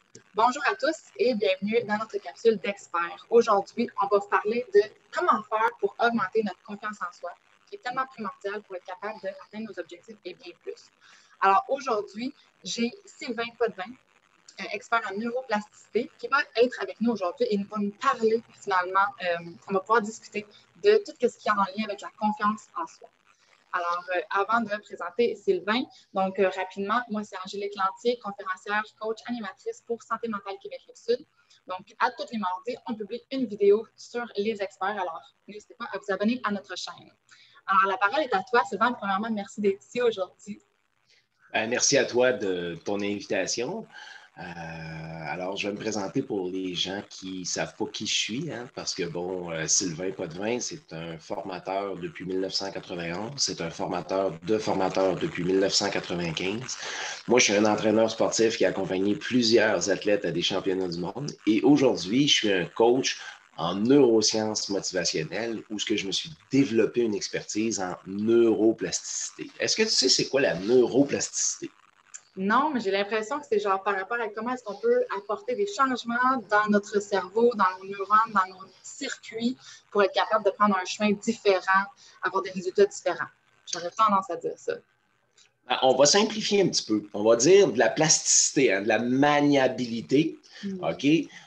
Bonjour à tous et bienvenue dans notre capsule d'experts. Aujourd'hui, on va vous parler de comment faire pour augmenter notre confiance en soi, qui est tellement primordial pour être capable d'atteindre nos objectifs et bien plus. Alors aujourd'hui, j'ai Sylvain Potvin, expert en neuroplasticité, qui va être avec nous aujourd'hui et il va nous parler finalement, on va pouvoir discuter de tout ce qui est en lien avec la confiance en soi. Alors, avant de présenter Sylvain, donc rapidement, moi, c'est Angélique Lantier, conférencière, coach, animatrice pour Santé mentale Québec Rive-Sud. Donc, à tous les mardis, on publie une vidéo sur les experts. Alors, n'hésitez pas à vous abonner à notre chaîne. Alors, la parole est à toi, Sylvain. Premièrement, merci d'être ici aujourd'hui. Merci à toi de ton invitation. Alors, je vais me présenter pour les gens qui ne savent pas qui je suis, parce que, Sylvain Potvin, c'est un formateur depuis 1991. C'est un formateur depuis 1995. Moi, je suis un entraîneur sportif qui a accompagné plusieurs athlètes à des championnats du monde. Et aujourd'hui, je suis un coach en neurosciences motivationnelles où je me suis développé une expertise en neuroplasticité. Est-ce que tu sais c'est quoi la neuroplasticité? Non, mais j'ai l'impression que c'est genre par rapport à comment est-ce qu'on peut apporter des changements dans notre cerveau, dans nos neurones, dans nos circuits pour être capable de prendre un chemin différent, avoir des résultats différents. J'aurais tendance à dire ça. On va simplifier un petit peu. On va dire de la plasticité, de la maniabilité. OK?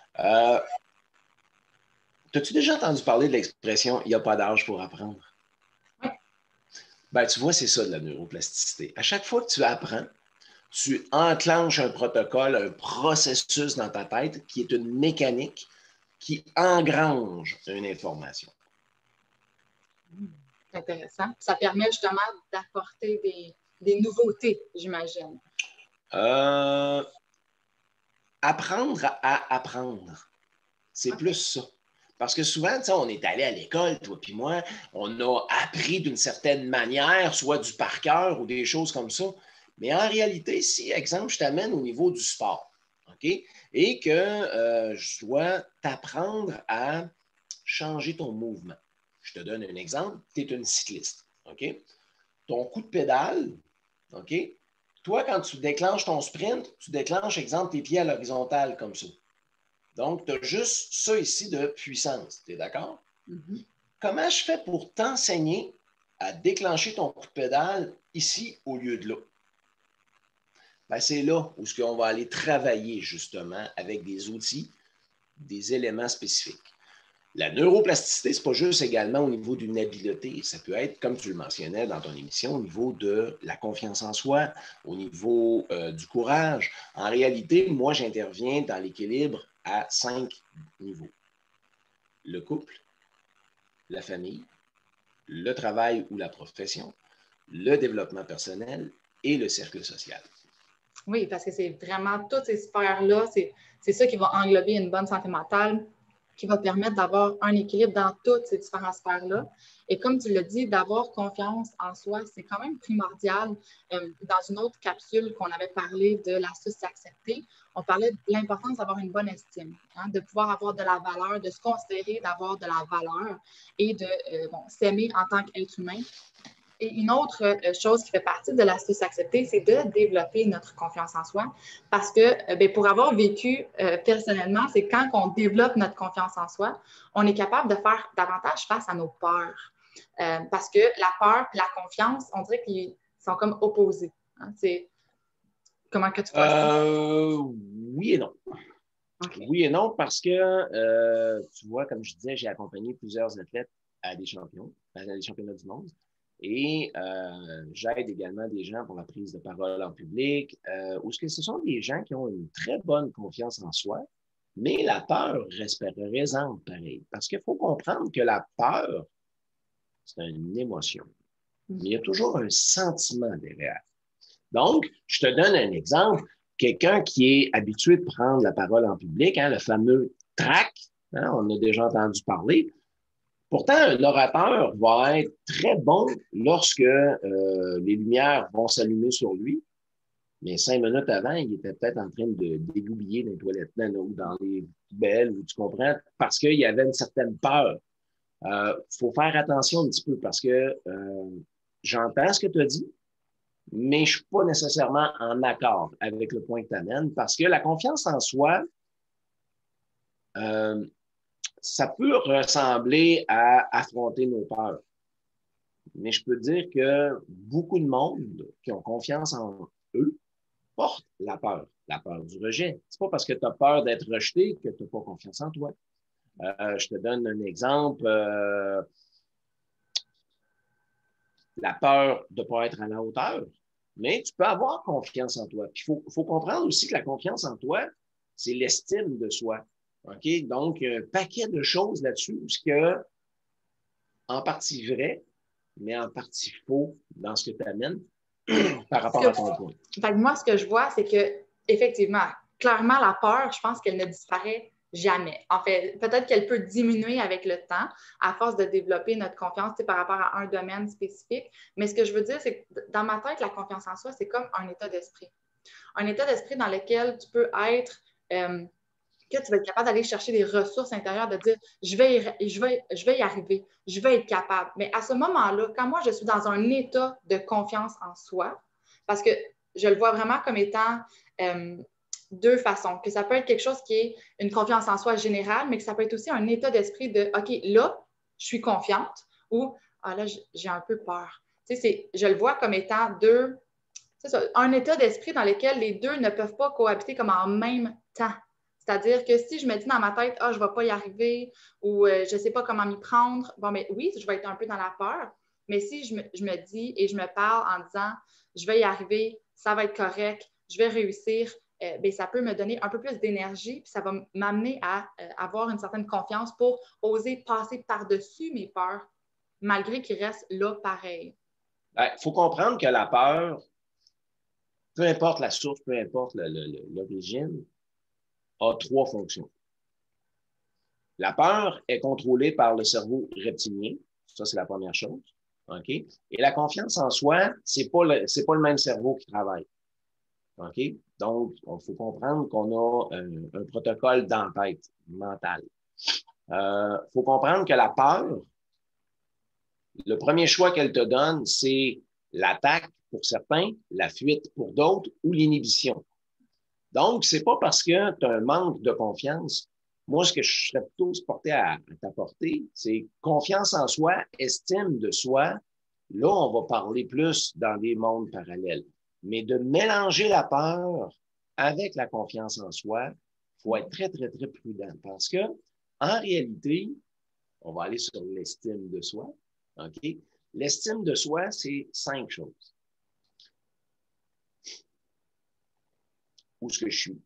As-tu déjà entendu parler de l'expression « il n'y a pas d'âge pour apprendre » ? Oui. Ben, tu vois, c'est ça de la neuroplasticité. À chaque fois que tu apprends, tu enclenches un protocole, un processus dans ta tête qui est une mécanique qui engrange une information. C'est intéressant. Ça permet justement d'apporter des nouveautés, j'imagine. Apprendre à apprendre. C'est plus ça. Parce que souvent, on est allé à l'école, toi puis moi, on a appris d'une certaine manière, soit du par cœur ou des choses comme ça. Mais en réalité, si, exemple, je t'amène au niveau du sport, OK? Et que je dois t'apprendre à changer ton mouvement. Je te donne un exemple. Tu es une cycliste, OK? Ton coup de pédale, OK? Toi, quand tu déclenches ton sprint, tu déclenches, exemple, tes pieds à l'horizontale comme ça. Donc, tu as juste ça ici de puissance. Tu es d'accord? Mm-hmm. Comment je fais pour t'enseigner à déclencher ton coup de pédale ici au lieu de là? Ben, c'est là où on va aller travailler justement avec des outils, des éléments spécifiques. La neuroplasticité, ce n'est pas juste également au niveau d'une habileté. Ça peut être, comme tu le mentionnais dans ton émission, au niveau de la confiance en soi, au niveau du courage. En réalité, moi, j'interviens dans l'équilibre à 5 niveaux. Le couple, la famille, le travail ou la profession, le développement personnel et le cercle social. Oui, parce que c'est vraiment toutes ces sphères-là, c'est ça qui va englober une bonne santé mentale, qui va permettre d'avoir un équilibre dans toutes ces différentes sphères-là. Et comme tu l'as dit, d'avoir confiance en soi, c'est quand même primordial. Dans une autre capsule qu'on avait parlé de l'astuce s'accepter, on parlait de l'importance d'avoir une bonne estime, de pouvoir avoir de la valeur, de se considérer d'avoir de la valeur et de s'aimer en tant qu'être humain. Et une autre chose qui fait partie de l'astuce acceptée, c'est de développer notre confiance en soi. Parce que pour avoir vécu personnellement, c'est quand on développe notre confiance en soi, on est capable de faire davantage face à nos peurs. Parce que la peur et la confiance, on dirait qu'ils sont comme opposés. C'est comment que tu vois ça? Oui et non. Okay. Oui et non, parce que, tu vois, comme je disais, j'ai accompagné plusieurs athlètes à des championnats du monde. Et j'aide également des gens pour la prise de parole en public, où ce sont des gens qui ont une très bonne confiance en soi, mais la peur reste présente pareil. Parce qu'il faut comprendre que la peur, c'est une émotion. Mais il y a toujours un sentiment derrière. Donc, je te donne un exemple. Quelqu'un qui est habitué de prendre la parole en public, le fameux trac, on a déjà entendu parler. Pourtant, un orateur va être très bon lorsque les lumières vont s'allumer sur lui, mais 5 minutes avant, il était peut-être en train de dégouiller dans les toilettes ou dans les poubelles, ou tu comprends, parce qu'il y avait une certaine peur. Faut faire attention un petit peu parce que j'entends ce que tu as dit, mais je ne suis pas nécessairement en accord avec le point que tu amènes parce que la confiance en soi, ça peut ressembler à affronter nos peurs. Mais je peux dire que beaucoup de monde qui ont confiance en eux portent la peur du rejet. C'est pas parce que tu as peur d'être rejeté que tu n'as pas confiance en toi. Je te donne un exemple. La peur de ne pas être à la hauteur. Mais tu peux avoir confiance en toi. Puis il faut comprendre aussi que la confiance en toi, c'est l'estime de soi. OK? Donc, un paquet de choses là-dessus, ce que, en partie vrai, mais en partie faux dans ce que tu amènes par rapport à ton point. Moi, ce que je vois, c'est que, effectivement, clairement, la peur, je pense qu'elle ne disparaît jamais. En fait, peut-être qu'elle peut diminuer avec le temps à force de développer notre confiance par rapport à un domaine spécifique. Mais ce que je veux dire, c'est que dans ma tête, la confiance en soi, c'est comme un état d'esprit. Un état d'esprit dans lequel tu peux être, que tu vas être capable d'aller chercher des ressources intérieures, de dire je vais y arriver, je vais être capable. Mais à ce moment-là, quand moi je suis dans un état de confiance en soi, parce que je le vois vraiment comme étant deux façons, que ça peut être quelque chose qui est une confiance en soi générale, mais que ça peut être aussi un état d'esprit de OK, là, je suis confiante ou ah là, j'ai un peu peur. Tu sais, je le vois comme étant deux, c'est ça, un état d'esprit dans lequel les deux ne peuvent pas cohabiter comme en même temps. C'est-à-dire que si je me dis dans ma tête, ah, je ne vais pas y arriver ou je ne sais pas comment m'y prendre, bon, mais oui, je vais être un peu dans la peur. Mais si je me dis et je me parle en disant, je vais y arriver, ça va être correct, je vais réussir, bien, ça peut me donner un peu plus d'énergie, puis ça va m'amener à avoir une certaine confiance pour oser passer par-dessus mes peurs, malgré qu'il reste là pareil. Il faut comprendre que la peur, peu importe la source, peu importe l'origine, a trois fonctions. La peur est contrôlée par le cerveau reptilien. Ça, c'est la première chose. OK? Et la confiance en soi, c'est pas le même cerveau qui travaille. OK? Donc, il faut comprendre qu'on a un protocole dans la tête mental. Faut comprendre que la peur, le premier choix qu'elle te donne, c'est l'attaque pour certains, la fuite pour d'autres ou l'inhibition. Donc, c'est pas parce que tu as un manque de confiance. Moi, ce que je serais plutôt porté à t'apporter, c'est confiance en soi, estime de soi. Là, on va parler plus dans des mondes parallèles. Mais de mélanger la peur avec la confiance en soi, il faut être très, très, très prudent parce que, en réalité, on va aller sur l'estime de soi. OK? L'estime de soi, c'est 5 choses. Où est-ce que je suis?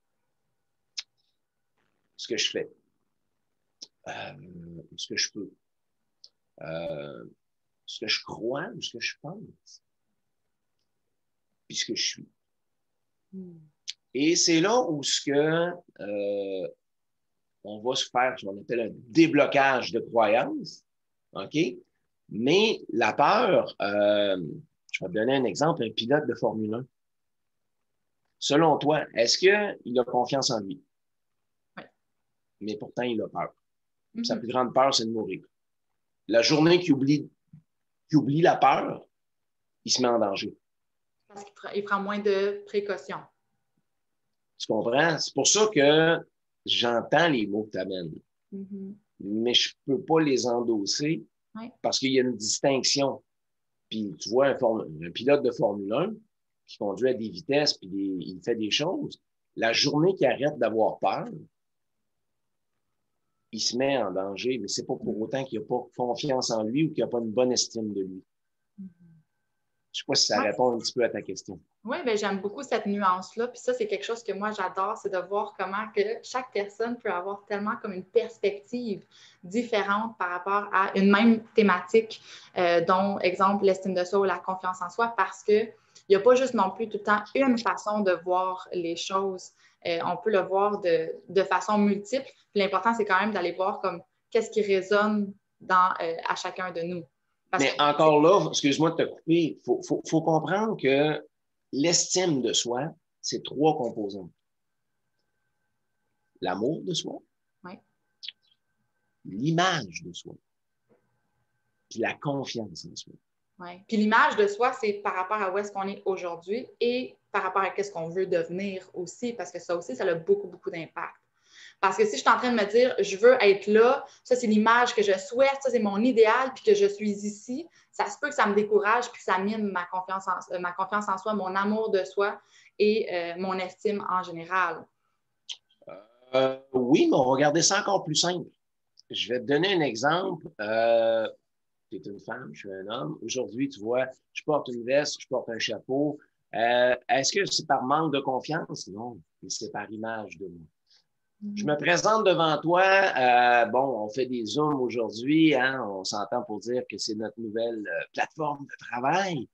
Ce que je fais? Ce que je peux? Ce que je crois ou ce que je pense? Puis ce que je suis. Et c'est là où on va se faire ce qu'on appelle un déblocage de croyances. OK? Mais la peur, je vais te donner un exemple, un pilote de Formule 1. Selon toi, est-ce qu'il a confiance en lui? Oui. Mais pourtant, il a peur. Sa plus grande peur, c'est de mourir. La journée qu'il oublie la peur, il se met en danger. Parce qu'il prend moins de précautions. Tu comprends? C'est pour ça que j'entends les mots que tu amènes. Mais je ne peux pas les endosser parce qu'il y a une distinction. Puis tu vois un pilote de Formule 1 qui conduit à des vitesses puis il fait des choses. La journée qu'il arrête d'avoir peur, il se met en danger, mais c'est pas pour autant qu'il n'a pas confiance en lui ou qu'il n'a pas une bonne estime de lui. Je sais pas si ça répond un petit peu à ta question. Oui, bien, j'aime beaucoup cette nuance-là. Puis ça, c'est quelque chose que moi, j'adore, c'est de voir comment que chaque personne peut avoir tellement comme une perspective différente par rapport à une même thématique, dont, exemple, l'estime de soi ou la confiance en soi, parce qu'il n'y a pas juste non plus tout le temps une façon de voir les choses. On peut le voir de façon multiple. Puis l'important, c'est quand même d'aller voir comme qu'est-ce qui résonne à chacun de nous. Mais encore là, excuse-moi de te couper, il faut comprendre que l'estime de soi, c'est 3 composantes. L'amour de soi, l'image de soi, puis la confiance en soi. Ouais. Puis l'image de soi, c'est par rapport à où est-ce qu'on est aujourd'hui et par rapport à ce qu'on veut devenir aussi, parce que ça aussi, ça a beaucoup, beaucoup d'impact. Parce que si je suis en train de me dire, je veux être là, ça, c'est l'image que je souhaite, ça, c'est mon idéal, puis que je suis ici, ça se peut que ça me décourage, puis que ça mine ma confiance en soi, mon amour de soi et mon estime en général. Oui, mais on va regarder ça encore plus simple. Je vais te donner un exemple. Tu es une femme, je suis un homme. Aujourd'hui, tu vois, je porte une veste, je porte un chapeau. Est-ce que c'est par manque de confiance? Non, c'est par image de moi. Je me présente devant toi. Bon, on fait des Zooms aujourd'hui. Hein, on s'entend pour dire que c'est notre nouvelle plateforme de travail.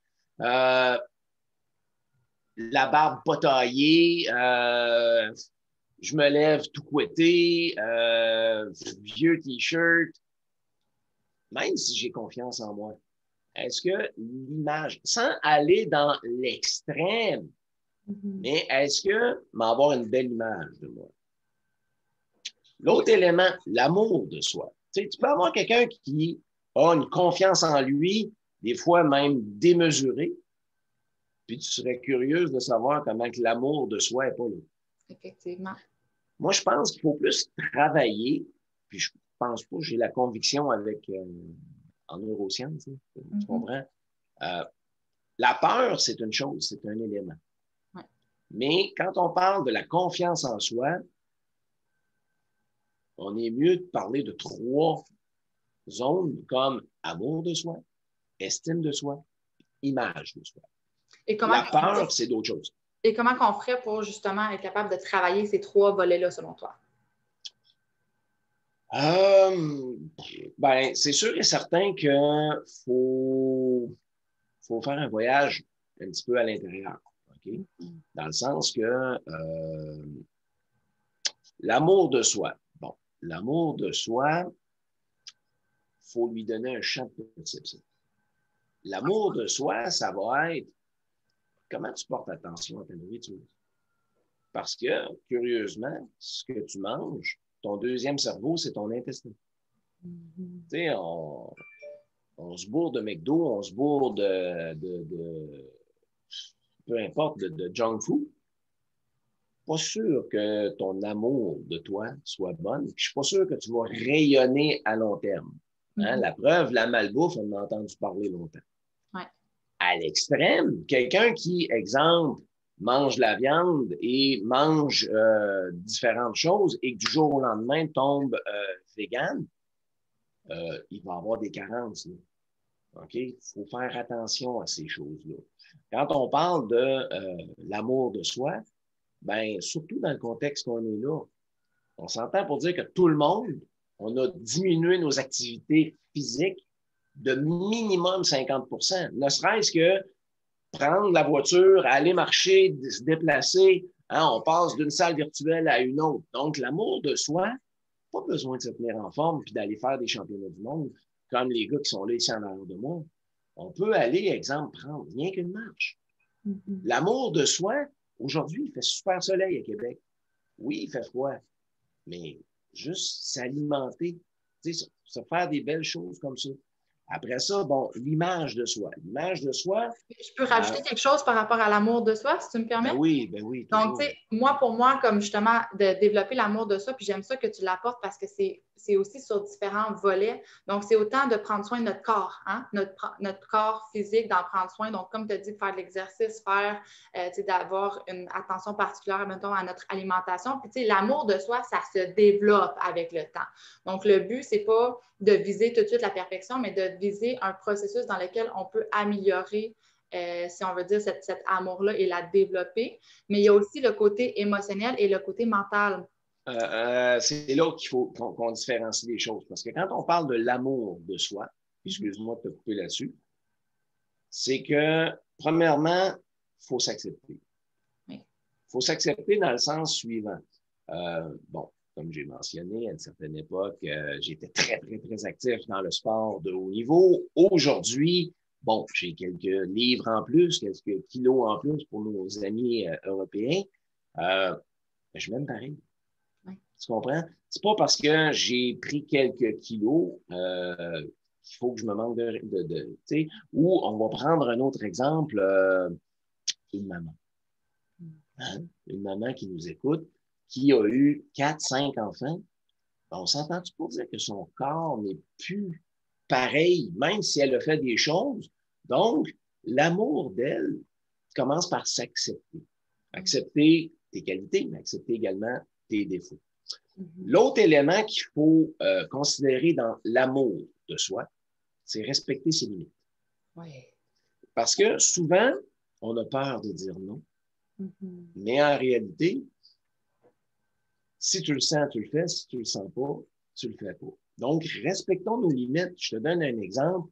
La barbe pas taillée. Je me lève tout couetté. Vieux T-shirt. Même si j'ai confiance en moi, est-ce que l'image, sans aller dans l'extrême, mais est-ce que m'avoir une belle image de moi? L'autre élément, l'amour de soi. Tu sais, tu peux avoir quelqu'un qui a une confiance en lui, des fois même démesurée, puis tu serais curieuse de savoir comment que l'amour de soi n'est pas là. Effectivement. Moi, je pense qu'il faut plus travailler, puis je pense pas, j'ai la conviction avec en neurosciences, tu comprends? La peur, c'est une chose, c'est un élément. Ouais. Mais quand on parle de la confiance en soi, on est mieux de parler de 3 zones comme amour de soi, estime de soi, image de soi. Et la peur, c'est d'autres choses. Et comment on ferait pour justement être capable de travailler ces 3 volets-là, selon toi? Ben, c'est sûr et certain qu'il faut faire un voyage un petit peu à l'intérieur. Okay? Dans le sens que l'amour de soi. Bon, l'amour de soi, il faut lui donner un champ de perception. L'amour de soi, ça va être comment tu portes attention à ta nourriture. Parce que, curieusement, ce que tu manges, ton deuxième cerveau, c'est ton intestin. Tu sais, on se bourre de McDo, on se bourre de peu importe, de junk food. Pas sûr que ton amour de toi soit bonne. Puis je suis pas sûr que tu vas rayonner à long terme. Hein? La preuve, la malbouffe, on en a entendu parler longtemps. Ouais. À l'extrême, quelqu'un qui, exemple, mange la viande et mange différentes choses et que du jour au lendemain tombe vegan, il va avoir des carences. Là. OK? Il faut faire attention à ces choses-là. Quand on parle de l'amour de soi, ben, surtout dans le contexte qu'on est là, on s'entend pour dire que tout le monde, on a diminué nos activités physiques de minimum 50%. Ne serait-ce que prendre la voiture, aller marcher, se déplacer. Hein, on passe d'une salle virtuelle à une autre. Donc, l'amour de soi, pas besoin de se tenir en forme puis d'aller faire des championnats du monde comme les gars qui sont là ici en arrière de moi. On peut aller, exemple, prendre rien qu'une marche. L'amour de soi, aujourd'hui, il fait super soleil à Québec. Oui, il fait froid, mais juste s'alimenter, se faire des belles choses comme ça. Après ça, bon, l'image de soi. L'image de soi. Je peux rajouter quelque chose par rapport à l'amour de soi, si tu me permets? Ben oui. Toujours. Donc, tu sais, moi, pour moi, comme justement, de développer l'amour de soi, puis j'aime ça que tu l'apportes parce que c'est aussi sur différents volets. Donc, c'est autant de prendre soin de notre corps, hein? notre corps physique, d'en prendre soin. Donc, comme tu as dit, de faire de l'exercice, d'avoir une attention particulière, mettons, à notre alimentation. Puis, tu sais, l'amour de soi, ça se développe avec le temps. Donc, le but, c'est pas de viser tout de suite la perfection, mais de viser un processus dans lequel on peut améliorer si on veut dire, cet amour-là et la développer. Mais il y a aussi le côté émotionnel et le côté mental. C'est là qu'il faut qu'on différencie les choses. Parce que quand on parle de l'amour de soi, excuse-moi de te couper là-dessus, c'est que, premièrement, il faut s'accepter. Il faut s'accepter dans le sens suivant. Bon, comme j'ai mentionné, à une certaine époque, j'étais très, très, très actif dans le sport de haut niveau. Aujourd'hui, bon, j'ai quelques livres en plus, quelques kilos en plus pour nos amis européens. Je m'aime pareil. Oui. Tu comprends? C'est pas parce que j'ai pris quelques kilos qu'il faut que je me manque tu sais, ou on va prendre un autre exemple, une maman. Hein? Une maman qui nous écoute, qui a eu 4, 5 enfants. On s'entend-tu pour dire que son corps n'est plus pareil, même si elle a fait des choses? Donc, l'amour d'elle commence par s'accepter. Accepter tes qualités, mais accepter également tes défauts. L'autre élément qu'il faut considérer dans l'amour de soi, c'est respecter ses limites. Oui. Parce que souvent, on a peur de dire non, mais en réalité, si tu le sens, tu le fais. Si tu le sens pas, tu le fais pas. Donc, respectons nos limites. Je te donne un exemple.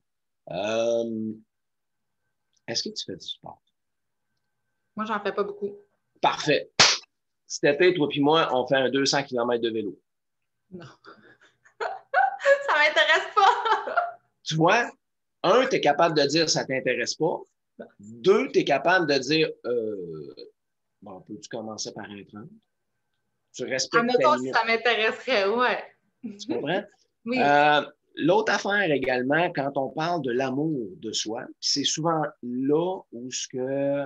Est-ce que tu fais du sport? Moi, j'en fais pas beaucoup. Parfait. Cet été, toi et moi, on fait un 200 km de vélo. Non. Ça m'intéresse pas. Tu vois, un, tu es capable de dire ça t'intéresse pas. Deux, tu es capable de dire bon, peux-tu commencer par un 30? Tu respectes ta Admettons si limite. ça m'intéresserait, ouais. Tu comprends? Oui. L'autre affaire également, quand on parle de l'amour de soi, c'est souvent là où ce que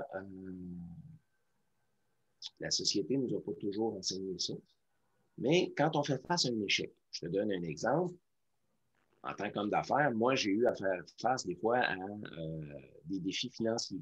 la société nous a pas toujours enseigné ça. Mais quand on fait face à un échec, je te donne un exemple. En tant qu'homme d'affaires, moi, j'ai eu à faire face des fois à des défis financiers.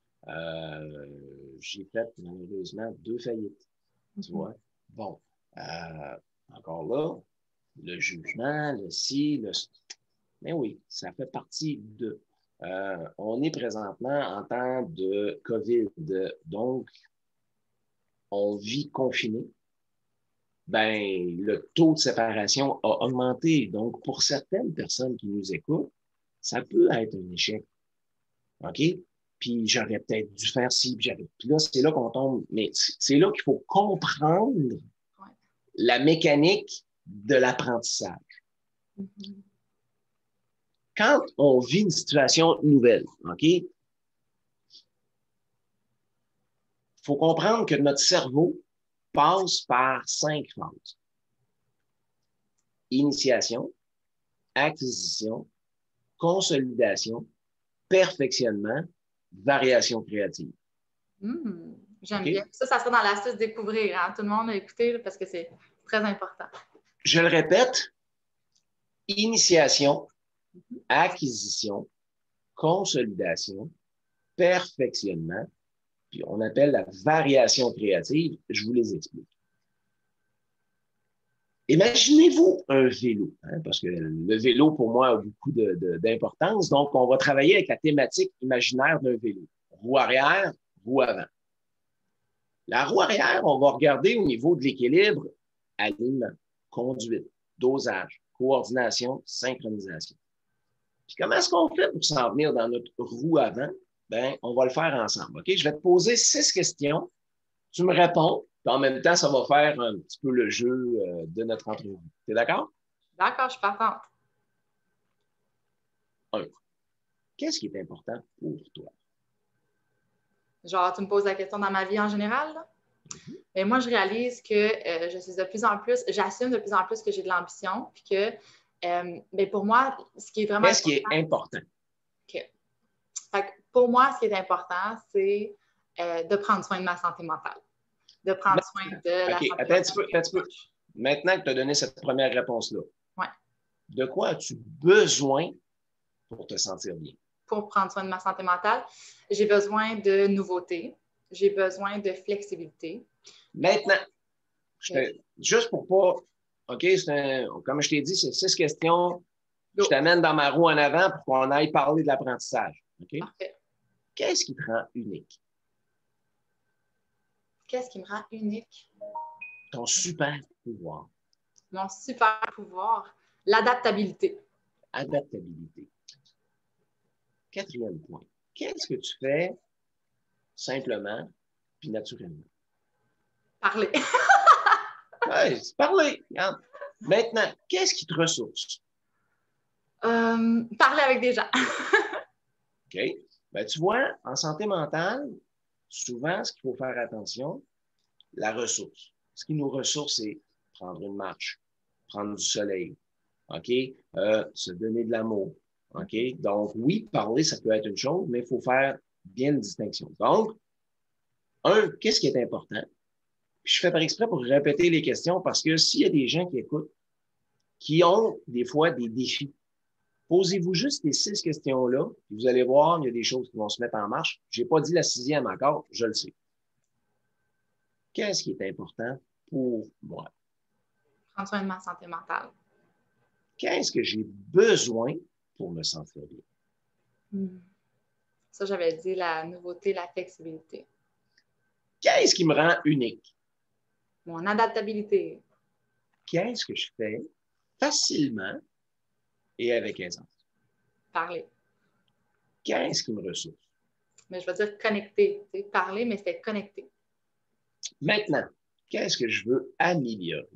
J'ai fait malheureusement 2 faillites. Tu vois? Bon, encore là, le jugement, le ci, le... Mais oui, ça fait partie de... on est présentement en temps de COVID, donc on vit confiné. Ben, le taux de séparation a augmenté. Donc, pour certaines personnes qui nous écoutent, ça peut être un échec. OK? Puis j'aurais peut-être dû faire ci, puis là, c'est là qu'on tombe. Mais c'est là qu'il faut comprendre la mécanique de l'apprentissage. Quand on vit une situation nouvelle, OK? Il faut comprendre que notre cerveau passe par 5 phases. Initiation, acquisition, consolidation, perfectionnement, variation créative. J'aime Okay? bien. Ça sera dans l'astuce découvrir. Hein? Tout le monde a écouté parce que c'est très important. Je le répète, initiation, acquisition, consolidation, perfectionnement, puis on appelle la variation créative. Je vous les explique. Imaginez-vous un vélo, hein, parce que le vélo, pour moi, a beaucoup d'importance. Donc, on va travailler avec la thématique imaginaire d'un vélo. Roue arrière, roue avant. La roue arrière, on va regarder au niveau de l'équilibre, alignement, conduite, dosage, coordination, synchronisation. Puis comment est-ce qu'on fait pour s'en venir dans notre roue avant? Ben, on va le faire ensemble. OK? Je vais te poser 6 questions. Tu me réponds, puis en même temps, ça va faire un petit peu le jeu de notre entrevue. Tu es d'accord? D'accord, je suis partante. 1. Qu'est-ce qui est important pour toi? Genre, tu me poses la question dans ma vie en général, là? Et moi, je réalise que je suis de plus en plus, j'assume de plus en plus que j'ai de l'ambition, puis que mais pour moi, ce qui est vraiment Qu'est-ce qui est important? Okay. Fait que pour moi, ce qui est important, c'est de prendre soin de ma santé mentale, de prendre soin de la santé mentale. Attends un petit peu. Maintenant que tu as donné cette première réponse-là, ouais. De quoi as-tu besoin pour te sentir bien? Pour prendre soin de ma santé mentale, j'ai besoin de nouveautés, j'ai besoin de flexibilité. Maintenant, juste pour pas, OK, comme je t'ai dit, c'est 6 questions. Je t'amène dans ma roue en avant pour qu'on aille parler de l'apprentissage. OK? Parfait. Qu'est-ce qui te rend unique? Qu'est-ce qui me rend unique? Ton super pouvoir. Mon super pouvoir, l'adaptabilité. Adaptabilité. 4e point. Qu'est-ce que tu fais simplement puis naturellement? Parler. Oui, c'est parler. Regarde. Maintenant, qu'est-ce qui te ressource? Parler avec des gens. OK? Ben, tu vois, en santé mentale, souvent, ce qu'il faut faire attention, la ressource. Ce qui nous ressource, c'est prendre une marche, prendre du soleil, OK? Se donner de l'amour, OK? Donc, oui, parler, ça peut être une chose, mais il faut faire bien une distinction. Donc, qu'est-ce qui est important? Puis je fais par exprès pour répéter les questions parce que s'il y a des gens qui écoutent, qui ont des fois des défis, posez-vous juste les 6 questions-là, puis vous allez voir, il y a des choses qui vont se mettre en marche. Je n'ai pas dit la 6e encore, je le sais. Qu'est-ce qui est important pour moi? Prendre soin de ma santé mentale. Qu'est-ce que j'ai besoin pour me sentir bien? Ça, j'avais dit la nouveauté, la flexibilité. Qu'est-ce qui me rend unique? Mon adaptabilité. Qu'est-ce que je fais facilement et avec aisance? Parler. Qu'est-ce qui me ressource? Mais je veux dire connecter. Parler, mais c'est connecter. Maintenant, qu'est-ce que je veux améliorer?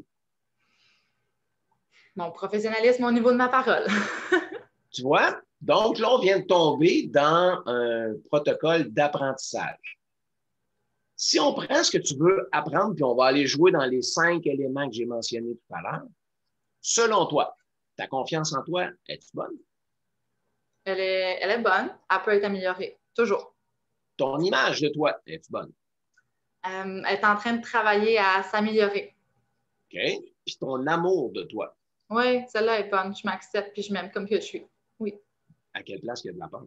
Mon professionnalisme au niveau de ma parole. Tu vois? Donc là, on vient de tomber dans un protocole d'apprentissage. Si on prend ce que tu veux apprendre, puis on va aller jouer dans les 5 éléments que j'ai mentionnés tout à l'heure, selon toi, ta confiance en toi, es-tu bonne? Elle est bonne. Elle peut être améliorée. Toujours. Ton image de toi, es-tu bonne? Elle est en train de travailler à s'améliorer. OK? Puis ton amour de toi. Oui, celle-là est bonne. Je m'accepte puis je m'aime comme que je suis. Oui. À quelle place il y a de la peur?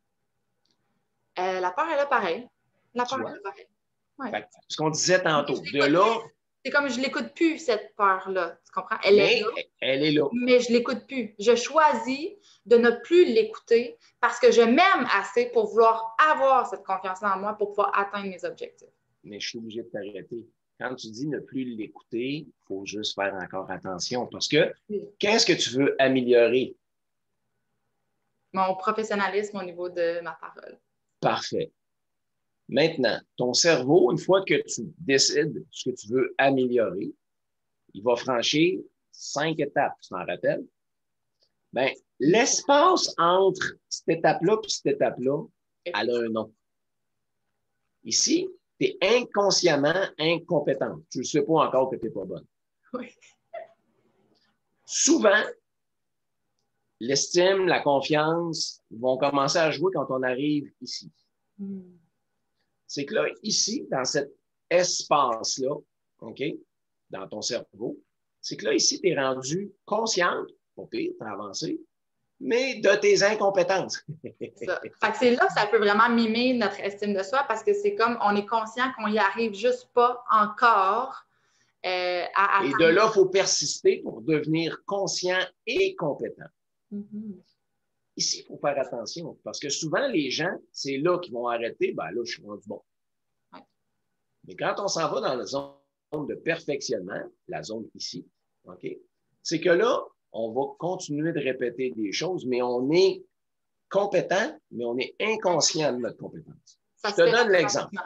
La peur, elle est pareille. La peur, Tu vois? elle est pareille. Ouais. Fait que, ce qu'on disait tantôt, de là. C'est comme je ne l'écoute plus, cette peur-là. Tu comprends? Elle est là. Elle est là. Mais je ne l'écoute plus. Je choisis de ne plus l'écouter parce que je m'aime assez pour vouloir avoir cette confiance-là en moi pour pouvoir atteindre mes objectifs. Mais je suis obligé de t'arrêter. Quand tu dis ne plus l'écouter, il faut juste faire encore attention parce que qu'est-ce que tu veux améliorer? Mon professionnalisme au niveau de ma parole. Parfait. Maintenant, ton cerveau, une fois que tu décides ce que tu veux améliorer, il va franchir 5 étapes, tu t'en rappelles? Bien, l'espace entre cette étape-là et cette étape-là, elle a un nom. Ici, tu es inconsciemment incompétente. Tu ne sais pas encore que tu n'es pas bonne. Oui. Souvent, l'estime, la confiance vont commencer à jouer quand on arrive ici. C'est que là, ici, dans cet espace-là, OK, dans ton cerveau, c'est que là, ici, tu es rendu consciente, pas pire, tu as avancé, mais de tes incompétences. Ça. Fait que c'est là que ça peut vraiment mimer notre estime de soi parce que c'est comme on est conscient qu'on n'y arrive juste pas encore à atteindre. Et de là, il faut persister pour devenir conscient et compétent. Ici, il faut faire attention parce que souvent, les gens, c'est là qu'ils vont arrêter. Ben là, je suis rendu bon. Ouais. Mais quand on s'en va dans la zone de perfectionnement, la zone ici, OK, c'est que là, on va continuer de répéter des choses, mais on est compétent, mais on est inconscient de notre compétence. Je te donne l'exemple.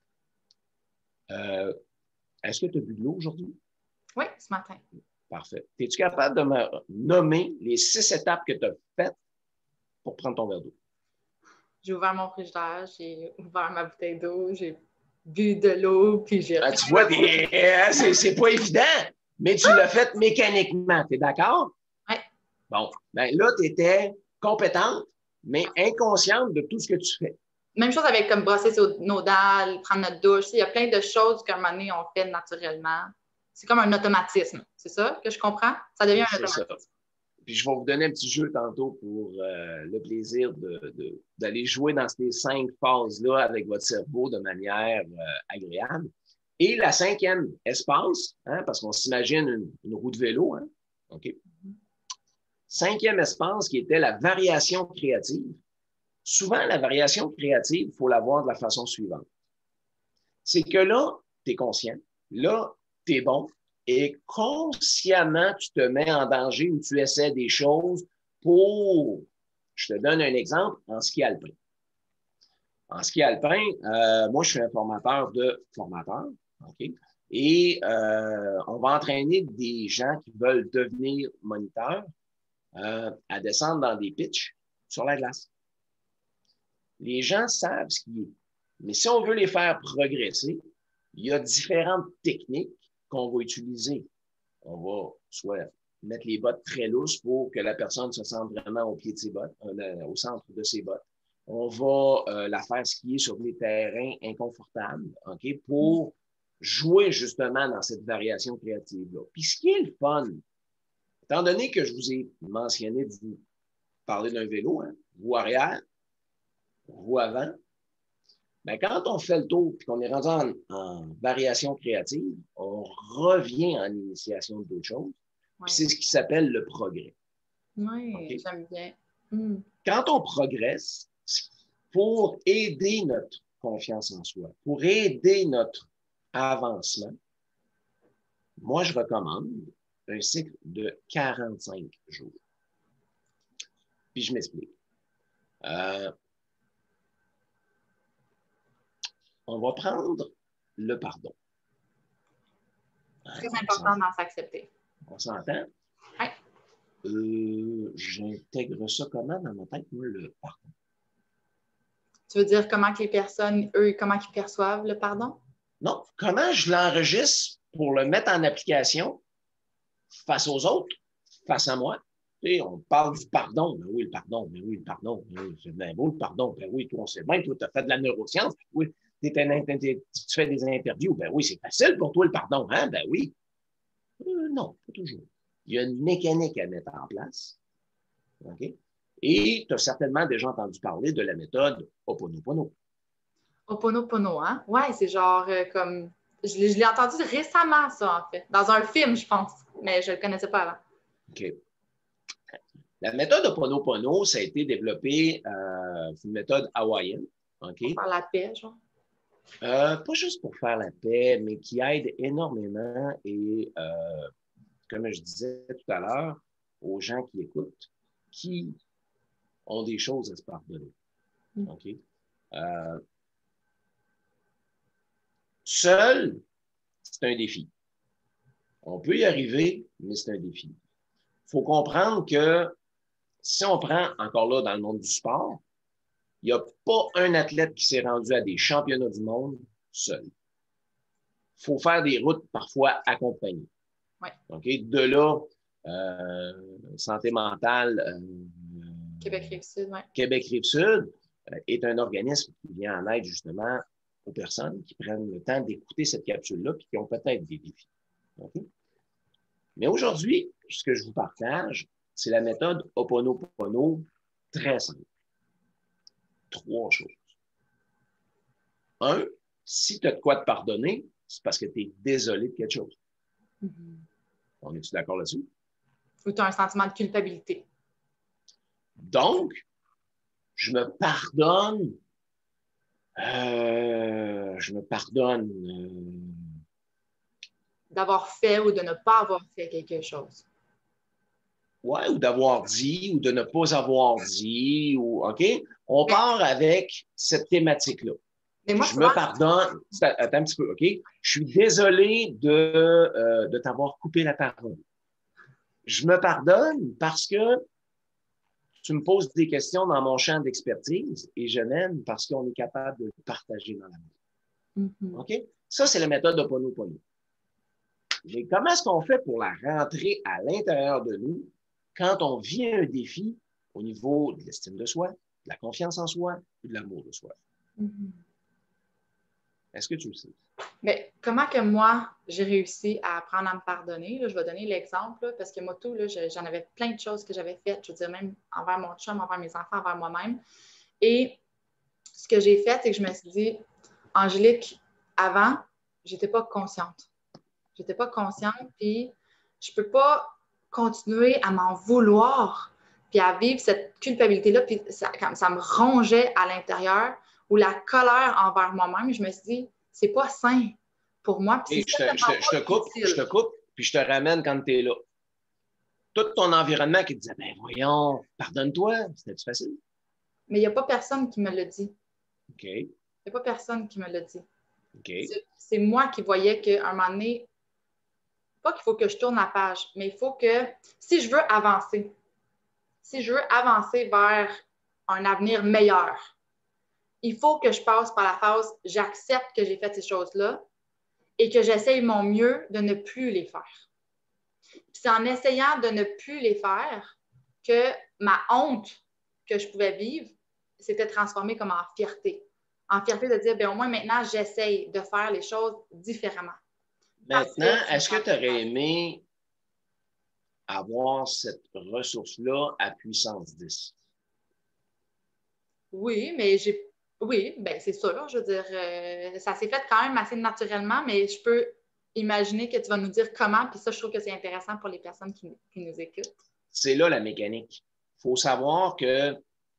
Est-ce que tu as bu de l'eau aujourd'hui? Oui, ce matin. Parfait. Es-tu capable de me nommer les 6 étapes que tu as faites pour prendre ton verre d'eau? J'ai ouvert mon frigidaire, j'ai ouvert ma bouteille d'eau, j'ai bu de l'eau, puis j'ai... Tu vois, c'est pas évident, mais tu l'as fait mécaniquement. Tu es d'accord? Oui. Bon, ben là, tu étais compétente, mais inconsciente de tout ce que tu fais. Même chose avec comme brosser nos dents, prendre notre douche. Il y a plein de choses qu'à un moment donné, on fait naturellement. C'est comme un automatisme. C'est ça que je comprends? Ça devient un automatisme. Ça. Puis je vais vous donner un petit jeu tantôt pour le plaisir d'aller jouer dans ces 5 phases-là avec votre cerveau de manière agréable. Et la 5e espace, hein, parce qu'on s'imagine une roue de vélo, hein? OK. 5e espace qui était la variation créative. Souvent, la variation créative, il faut la voir de la façon suivante. C'est que là, tu es conscient, là, tu es bon, et consciemment, tu te mets en danger ou tu essaies des choses pour, je te donne un exemple, en ski alpin. En ski alpin, moi, je suis un formateur de formateurs, OK? Et on va entraîner des gens qui veulent devenir moniteurs à descendre dans des pitchs sur la glace. Les gens savent ce qui est. Mais si on veut les faire progresser, il y a différentes techniques qu'on va utiliser. On va soit mettre les bottes très lousses pour que la personne se sente vraiment au pied de ses bottes, au centre de ses bottes. On va la faire skier sur des terrains inconfortables, OK, pour jouer justement dans cette variation créative-là. Puis ce qui est le fun, étant donné que je vous ai mentionné de vous parler d'un vélo, hein, roue arrière, roue avant, bien, quand on fait le tour et qu'on est rendu en variation créative, on revient en initiation d'autres choses. Puis c'est ce qui s'appelle le progrès. Oui, okay? J'aime bien. Quand on progresse, pour aider notre confiance en soi, pour aider notre avancement, moi, je recommande un cycle de 45 jours. Puis je m'explique. On va prendre le pardon. Très important d'en s'accepter. On s'entend? Oui. J'intègre ça comment dans ma tête, moi, le pardon? Tu veux dire comment que les personnes, eux, comment ils perçoivent le pardon? Non, comment je l'enregistre pour le mettre en application face aux autres, face à moi? Tu sais, on parle du pardon. Ben oui, le pardon. Ben oui, le pardon. Ben oui, c'est bien beau, le pardon. Ben oui, toi, on sait bien, toi, tu as fait de la neuroscience. Oui, tu fais des interviews. Ben oui, c'est facile pour toi, le pardon. Hein? Ben oui. Non, pas toujours. Il y a une mécanique à mettre en place. OK? Et tu as certainement déjà entendu parler de la méthode Ho'oponopono. Ho'oponopono, hein? Ouais, c'est genre comme. Je l'ai entendu récemment, ça, en fait. Dans un film, je pense. Mais je ne le connaissais pas avant. OK. La méthode Ho'oponopono, ça a été développé, c'est une méthode hawaïenne. Okay? Pour faire la paix, genre. Pas juste pour faire la paix, mais qui aide énormément et, comme je disais tout à l'heure, aux gens qui écoutent, qui ont des choses à se pardonner. OK? Seul, c'est un défi. On peut y arriver, mais c'est un défi. Il faut comprendre que si on prend encore là dans le monde du sport, il n'y a pas un athlète qui s'est rendu à des championnats du monde seul. Il faut faire des routes parfois accompagnées. Ouais. Okay? De là, Santé mentale, Québec-Rive-Sud, ouais. Québec-Rive-Sud est un organisme qui vient en aide justement aux personnes qui prennent le temps d'écouter cette capsule-là et qui ont peut-être des défis. Okay? Mais aujourd'hui, ce que je vous partage, c'est la méthode Ho'oponopono très simple. 3 choses. 1, si tu as de quoi te pardonner, c'est parce que tu es désolé de quelque chose. On est-tu d'accord là-dessus? Ou tu as un sentiment de culpabilité. Donc, je me pardonne. Je me pardonne. D'avoir fait ou de ne pas avoir fait quelque chose. Ouais, ou d'avoir dit, ou de ne pas avoir dit, ou OK? On part avec cette thématique-là. Mais moi, je me pardonne. Attends un petit peu, OK? Je suis désolé de t'avoir coupé la parole. Je me pardonne parce que tu me poses des questions dans mon champ d'expertise et je m'aime parce qu'on est capable de le partager dans la vie. OK? Ça, c'est la méthode Ho'oponopono. Mais comment est-ce qu'on fait pour la rentrer à l'intérieur de nous quand on vit un défi au niveau de l'estime de soi, de la confiance en soi ou de l'amour de soi? Est-ce que tu le sais? Mais comment que moi, j'ai réussi à apprendre à me pardonner? Là, je vais donner l'exemple, parce que moi, tout, j'en avais plein de choses que j'avais faites, je veux dire, même envers mon chum, envers mes enfants, envers moi-même. Et ce que j'ai fait, c'est que je me suis dit, Angélique, avant, je n'étais pas consciente. Je n'étais pas consciente, puis je ne peux pas continuer à m'en vouloir, puis à vivre cette culpabilité-là, puis ça me rongeait à l'intérieur, ou la colère envers moi-même. Je me suis dit, c'est pas sain pour moi. Et je te coupe, puis je te ramène quand tu es là. Tout ton environnement qui te disait, ben voyons, pardonne-toi, c'était facile? Mais il n'y a pas personne qui me l'a dit. OK. Il n'y a pas personne qui me l'a dit. OK. C'est moi qui voyais qu'à un moment donné, pas qu'il faut que je tourne la page, mais il faut que, si je veux avancer vers un avenir meilleur, il faut que je passe par la phase « j'accepte que j'ai fait ces choses-là » et que j'essaye mon mieux de ne plus les faire. Puis c'est en essayant de ne plus les faire que ma honte que je pouvais vivre s'était transformée comme en fierté. En fierté de dire, bien, au moins maintenant, j'essaye de faire les choses différemment. Maintenant, est-ce que tu aurais aimé avoir cette ressource-là à puissance 10? Oui, mais oui, ben c'est sûr. Je veux dire, ça s'est fait quand même assez naturellement, mais je peux imaginer que tu vas nous dire comment, puis ça, je trouve que c'est intéressant pour les personnes qui nous écoutent. C'est là la mécanique. Il faut savoir que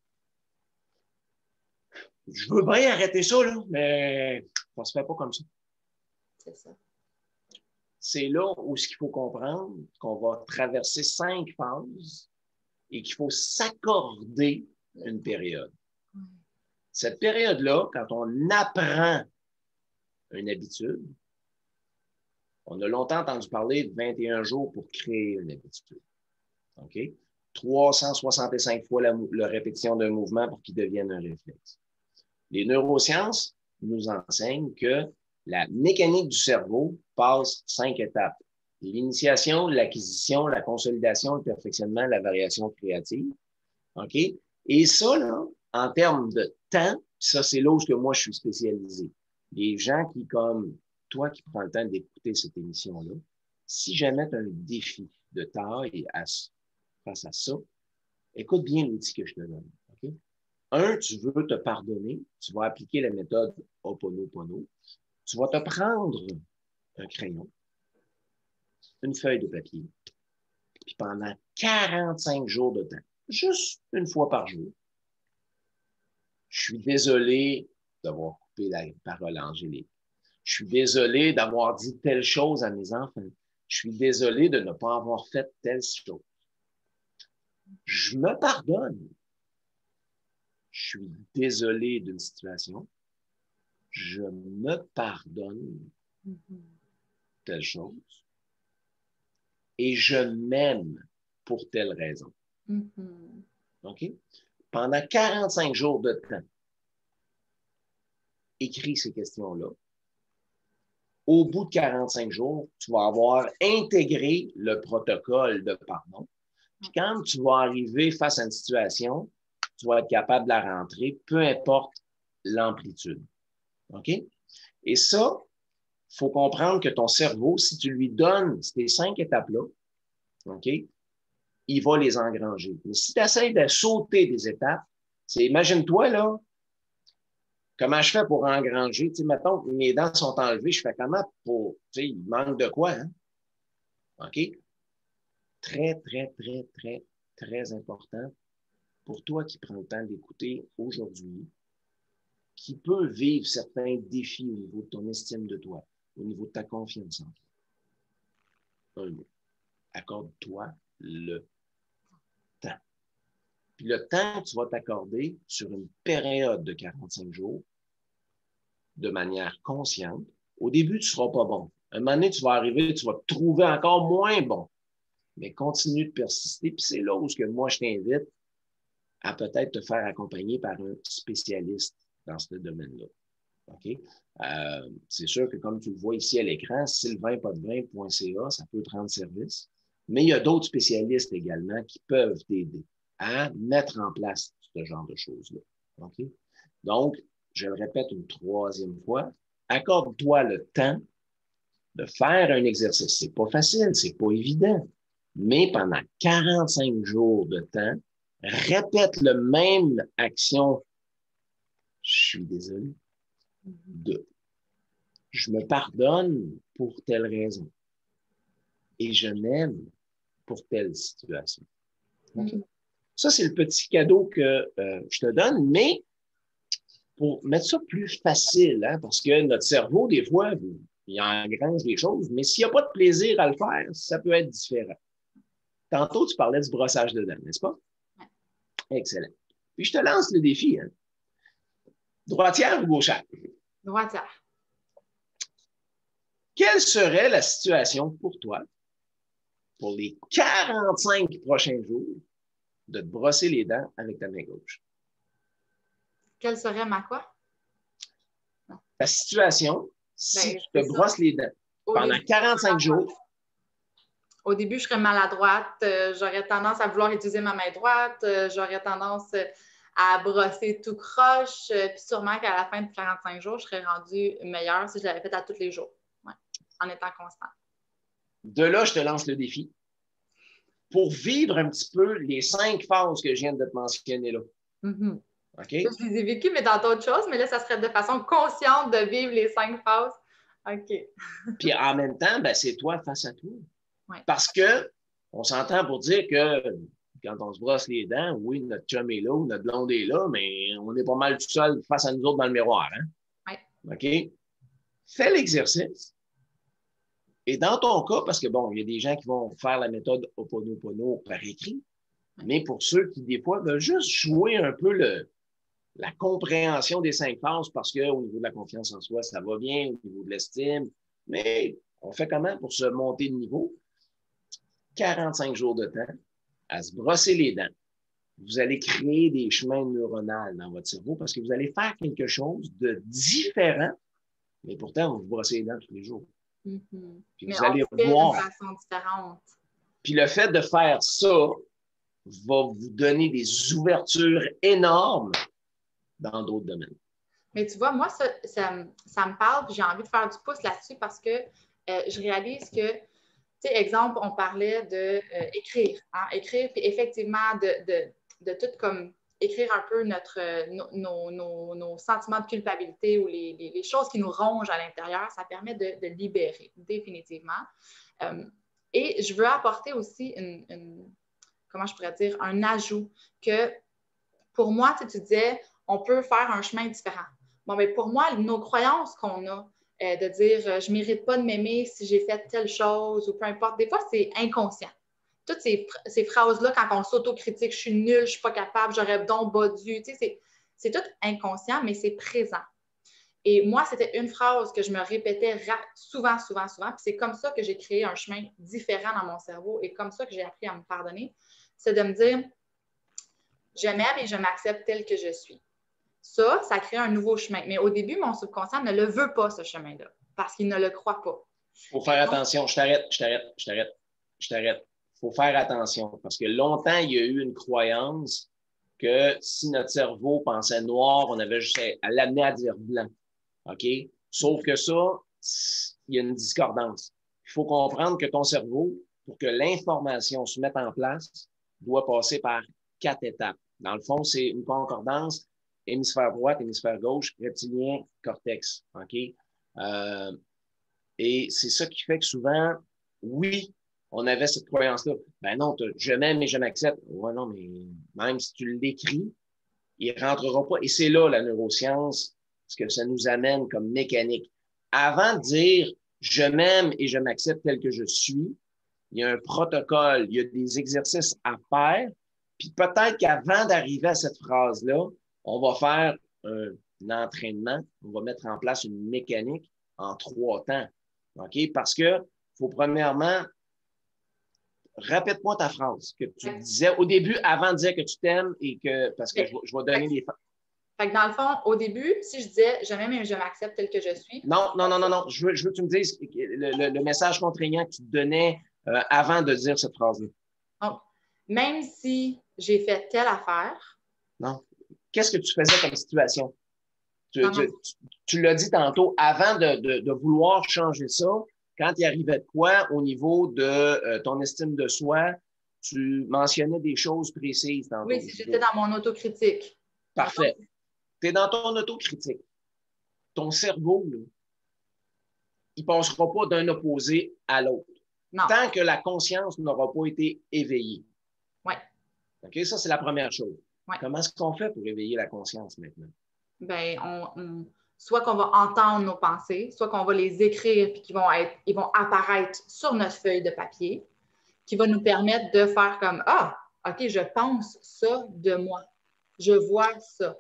je veux bien arrêter ça, là, mais ça ne se fait pas comme ça. C'est ça. C'est là où il faut comprendre qu'on va traverser 5 phases et qu'il faut s'accorder une période. Cette période-là, quand on apprend une habitude, on a longtemps entendu parler de 21 jours pour créer une habitude. OK? 365 fois la répétition d'un mouvement pour qu'il devienne un réflexe. Les neurosciences nous enseignent que la mécanique du cerveau passe 5 étapes. L'initiation, l'acquisition, la consolidation, le perfectionnement, la variation créative. OK? Et ça, là, en termes de temps, ça, c'est là où moi, je suis spécialisé. Les gens qui, comme toi, qui prends le temps d'écouter cette émission-là, si jamais tu as un défi de taille face à ça, écoute bien l'outil que je te donne. OK? Tu veux te pardonner, tu vas appliquer la méthode Ho'oponopono. Tu vas te prendre un crayon, une feuille de papier, puis pendant 45 jours de temps, juste une fois par jour, je suis désolé d'avoir coupé la parole à Angélique. Je suis désolé d'avoir dit telle chose à mes enfants. Je suis désolé de ne pas avoir fait telle chose. Je me pardonne. Je suis désolé d'une situation. Je me pardonne telle chose. Et je m'aime pour telle raison. OK? Pendant 45 jours de temps, écris ces questions-là. Au bout de 45 jours, tu vas avoir intégré le protocole de pardon. Puis quand tu vas arriver face à une situation, tu vas être capable de la rentrer, peu importe l'amplitude. OK? Et ça, il faut comprendre que ton cerveau, si tu lui donnes ces 5 étapes-là, OK, il va les engranger. Mais si tu essaies de sauter des étapes, imagine-toi, là, comment je fais pour engranger? Tu sais, mettons, mes dents sont enlevées, je fais comment pour, tu sais, il manque de quoi, hein? OK? Très, très, très, très, très important pour toi qui prends le temps d'écouter aujourd'hui, qui peut vivre certains défis au niveau de ton estime de toi, au niveau de ta confiance en toi. Un mot. Accorde-toi le temps. Puis le temps que tu vas t'accorder sur une période de 45 jours, de manière consciente, au début, tu ne seras pas bon. À un moment donné, tu vas arriver, tu vas te trouver encore moins bon. Mais continue de persister. Puis c'est là où moi, je t'invite à peut-être te faire accompagner par un spécialiste dans ce domaine-là. OK? C'est sûr que comme tu le vois ici à l'écran, sylvainpodvin.ca, ça peut te rendre service. Mais il y a d'autres spécialistes également qui peuvent t'aider à mettre en place ce genre de choses-là. OK? Donc, je le répète une 3e fois, accorde-toi le temps de faire un exercice. C'est pas facile, c'est pas évident. Mais pendant 45 jours de temps, répète le même action. Je suis désolé. Je me pardonne pour telle raison. Et je m'aime pour telle situation. Okay? Ça, c'est le petit cadeau que je te donne, mais pour mettre ça plus facile, hein, parce que notre cerveau, des fois, il engrange des choses, mais s'il n'y a pas de plaisir à le faire, ça peut être différent. Tantôt, tu parlais du brossage de dents, n'est-ce pas? Oui. Excellent. Puis, je te lance le défi. Hein. Droitière ou gauchère? Droitière. Quelle serait la situation pour toi, pour les 45 prochains jours, de te brosser les dents avec ta main gauche? Quelle serait ma quoi? Ta situation, si tu te brosses les dents pendant 45 jours, Au début, je serais maladroite. J'aurais tendance à vouloir utiliser ma main droite. J'aurais tendance à brosser tout croche. Puis sûrement qu'à la fin de 45 jours, je serais rendue meilleure si je l'avais fait à tous les jours, ouais, en étant constante. De là, je te lance le défi. Pour vivre un petit peu les 5 phases que je viens de te mentionner là. Mm-hmm. OK? Ça, je les ai vécues, mais dans d'autres choses. Mais là, ça serait de façon consciente de vivre les 5 phases. OK. Puis en même temps, ben, c'est toi face à toi. Ouais. Parce que on s'entend pour dire que quand on se brosse les dents, oui, notre chum est là ou notre blonde est là, mais on est pas mal tout seul face à nous autres dans le miroir. Hein? Ouais. OK? Fais l'exercice. Et dans ton cas, parce que bon, il y a des gens qui vont faire la méthode Ho'oponopono par écrit, mais pour ceux qui, des fois, veulent juste jouer un peu la compréhension des 5 phases parce qu'au niveau de la confiance en soi, ça va bien, au niveau de l'estime, mais on fait comment pour se monter de niveau? 45 jours de temps à se brosser les dents. Vous allez créer des chemins neuronaux dans votre cerveau parce que vous allez faire quelque chose de différent, mais pourtant, vous vous brossez les dents tous les jours. Mm-hmm. Puis Mais vous on allez le fait voir. de façon différente. Puis le fait de faire ça va vous donner des ouvertures énormes dans d'autres domaines. Mais tu vois, moi, ça me parle, puis j'ai envie de faire du pouce là-dessus parce que je réalise que, tu sais, exemple, on parlait de écrire, hein, écrire, puis effectivement, de tout comme écrire un peu nos sentiments de culpabilité ou les choses qui nous rongent à l'intérieur, ça permet de libérer, définitivement. Et je veux apporter aussi comment je pourrais dire, un ajout que, pour moi, tu disais, on peut faire un chemin différent. Bon, mais pour moi, nos croyances qu'on a, de dire je ne mérite pas de m'aimer si j'ai fait telle chose ou peu importe, des fois, c'est inconscient. Toutes ces phrases-là, quand on s'autocritique, je suis nulle, je ne suis pas capable, j'aurais donc bas dû, tu sais, c'est tout inconscient, mais c'est présent. Et moi, c'était une phrase que je me répétais souvent, souvent, souvent. Puis c'est comme ça que j'ai créé un chemin différent dans mon cerveau et comme ça que j'ai appris à me pardonner. C'est de me dire, je m'aime et je m'accepte telle que je suis. Ça crée un nouveau chemin. Mais au début, mon subconscient ne le veut pas, ce chemin-là, parce qu'il ne le croit pas. Il faut faire attention. Je t'arrête. Il faut faire attention parce que longtemps, il y a eu une croyance que si notre cerveau pensait noir, on avait juste à l'amener à dire blanc. OK? Sauf que ça, il y a une discordance. Il faut comprendre que ton cerveau, pour que l'information se mette en place, doit passer par 4 étapes. Dans le fond, c'est une concordance, hémisphère droit, hémisphère gauche, reptilien, cortex. OK? Et c'est ça qui fait que souvent, oui, on avait cette croyance-là. Ben non, je m'aime et je m'accepte. Ouais, non, mais même si tu l'écris, il ne rentrera pas. Et c'est là la neuroscience, ce que ça nous amène comme mécanique. Avant de dire je m'aime et je m'accepte tel que je suis, il y a un protocole, il y a des exercices à faire. Puis peut-être qu'avant d'arriver à cette phrase-là, on va faire un entraînement, on va mettre en place une mécanique en 3 temps. OK? Parce que faut premièrement, répète-moi ta phrase que tu disais au début avant de dire que tu t'aimes et que, parce que je vais donner des... Fait que dans le fond, au début, si je disais je m'aime et je m'accepte tel que je suis. Non. Je veux que tu me dises le message contraignant que tu te donnais avant de dire cette phrase-là. Donc, même si j'ai fait telle affaire. Non. Qu'est-ce que tu faisais comme situation? Tu l'as dit tantôt, avant de vouloir changer ça, quand il arrivait de quoi au niveau de ton estime de soi, tu mentionnais des choses précises tantôt. Oui, si j'étais dans mon autocritique. Parfait. Tu es dans ton autocritique. Ton cerveau, là, il ne passera pas d'un opposé à l'autre. Tant que la conscience n'aura pas été éveillée. Oui. OK, ça, c'est la première chose. Ouais. Comment est-ce qu'on fait pour éveiller la conscience maintenant? Bien, soit qu'on va entendre nos pensées, soit qu'on va les écrire puis ils vont apparaître sur notre feuille de papier, qui va nous permettre de faire comme ah, OK, je pense ça de moi. Je vois ça.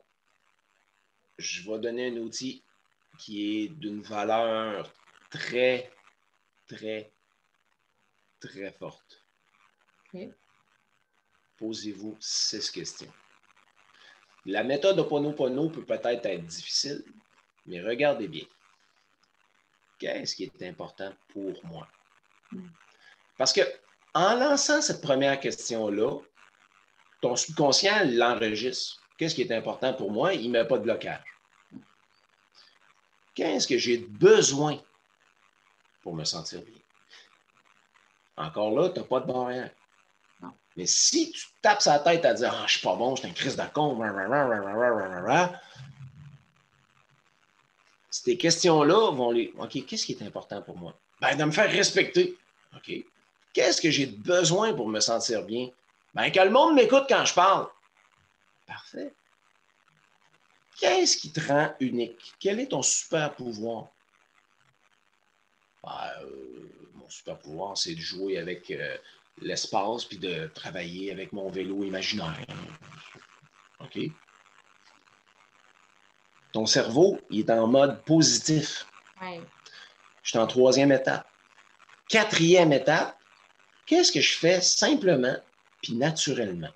Je vais donner un outil qui est d'une valeur très, très, très forte. Okay. Posez-vous 6 questions. La méthode Ho'oponopono peut peut-être être difficile, mais regardez bien. Qu'est-ce qui est important pour moi? Parce que En lançant cette première question-là, ton subconscient l'enregistre. Qu'est-ce qui est important pour moi? Il ne met pas de blocage. Qu'est-ce que j'ai besoin pour me sentir bien? Encore là, tu n'as pas de barrière. Non. Mais si tu tapes sa tête à dire « Ah, je ne suis pas bon, je suis un Christ de con, ces questions-là vont les... OK, qu'est-ce qui est important pour moi? Ben, de me faire respecter. OK. Qu'est-ce que j'ai besoin pour me sentir bien? Ben, que le monde m'écoute quand je parle. Parfait. Qu'est-ce qui te rend unique? Quel est ton super pouvoir? Ben, mon super pouvoir, c'est de jouer avec l'espace puis de travailler avec mon vélo imaginaire. OK? Ton cerveau, il est en mode positif. Ouais. Je suis en 3e étape. 4e étape, qu'est-ce que je fais simplement puis naturellement?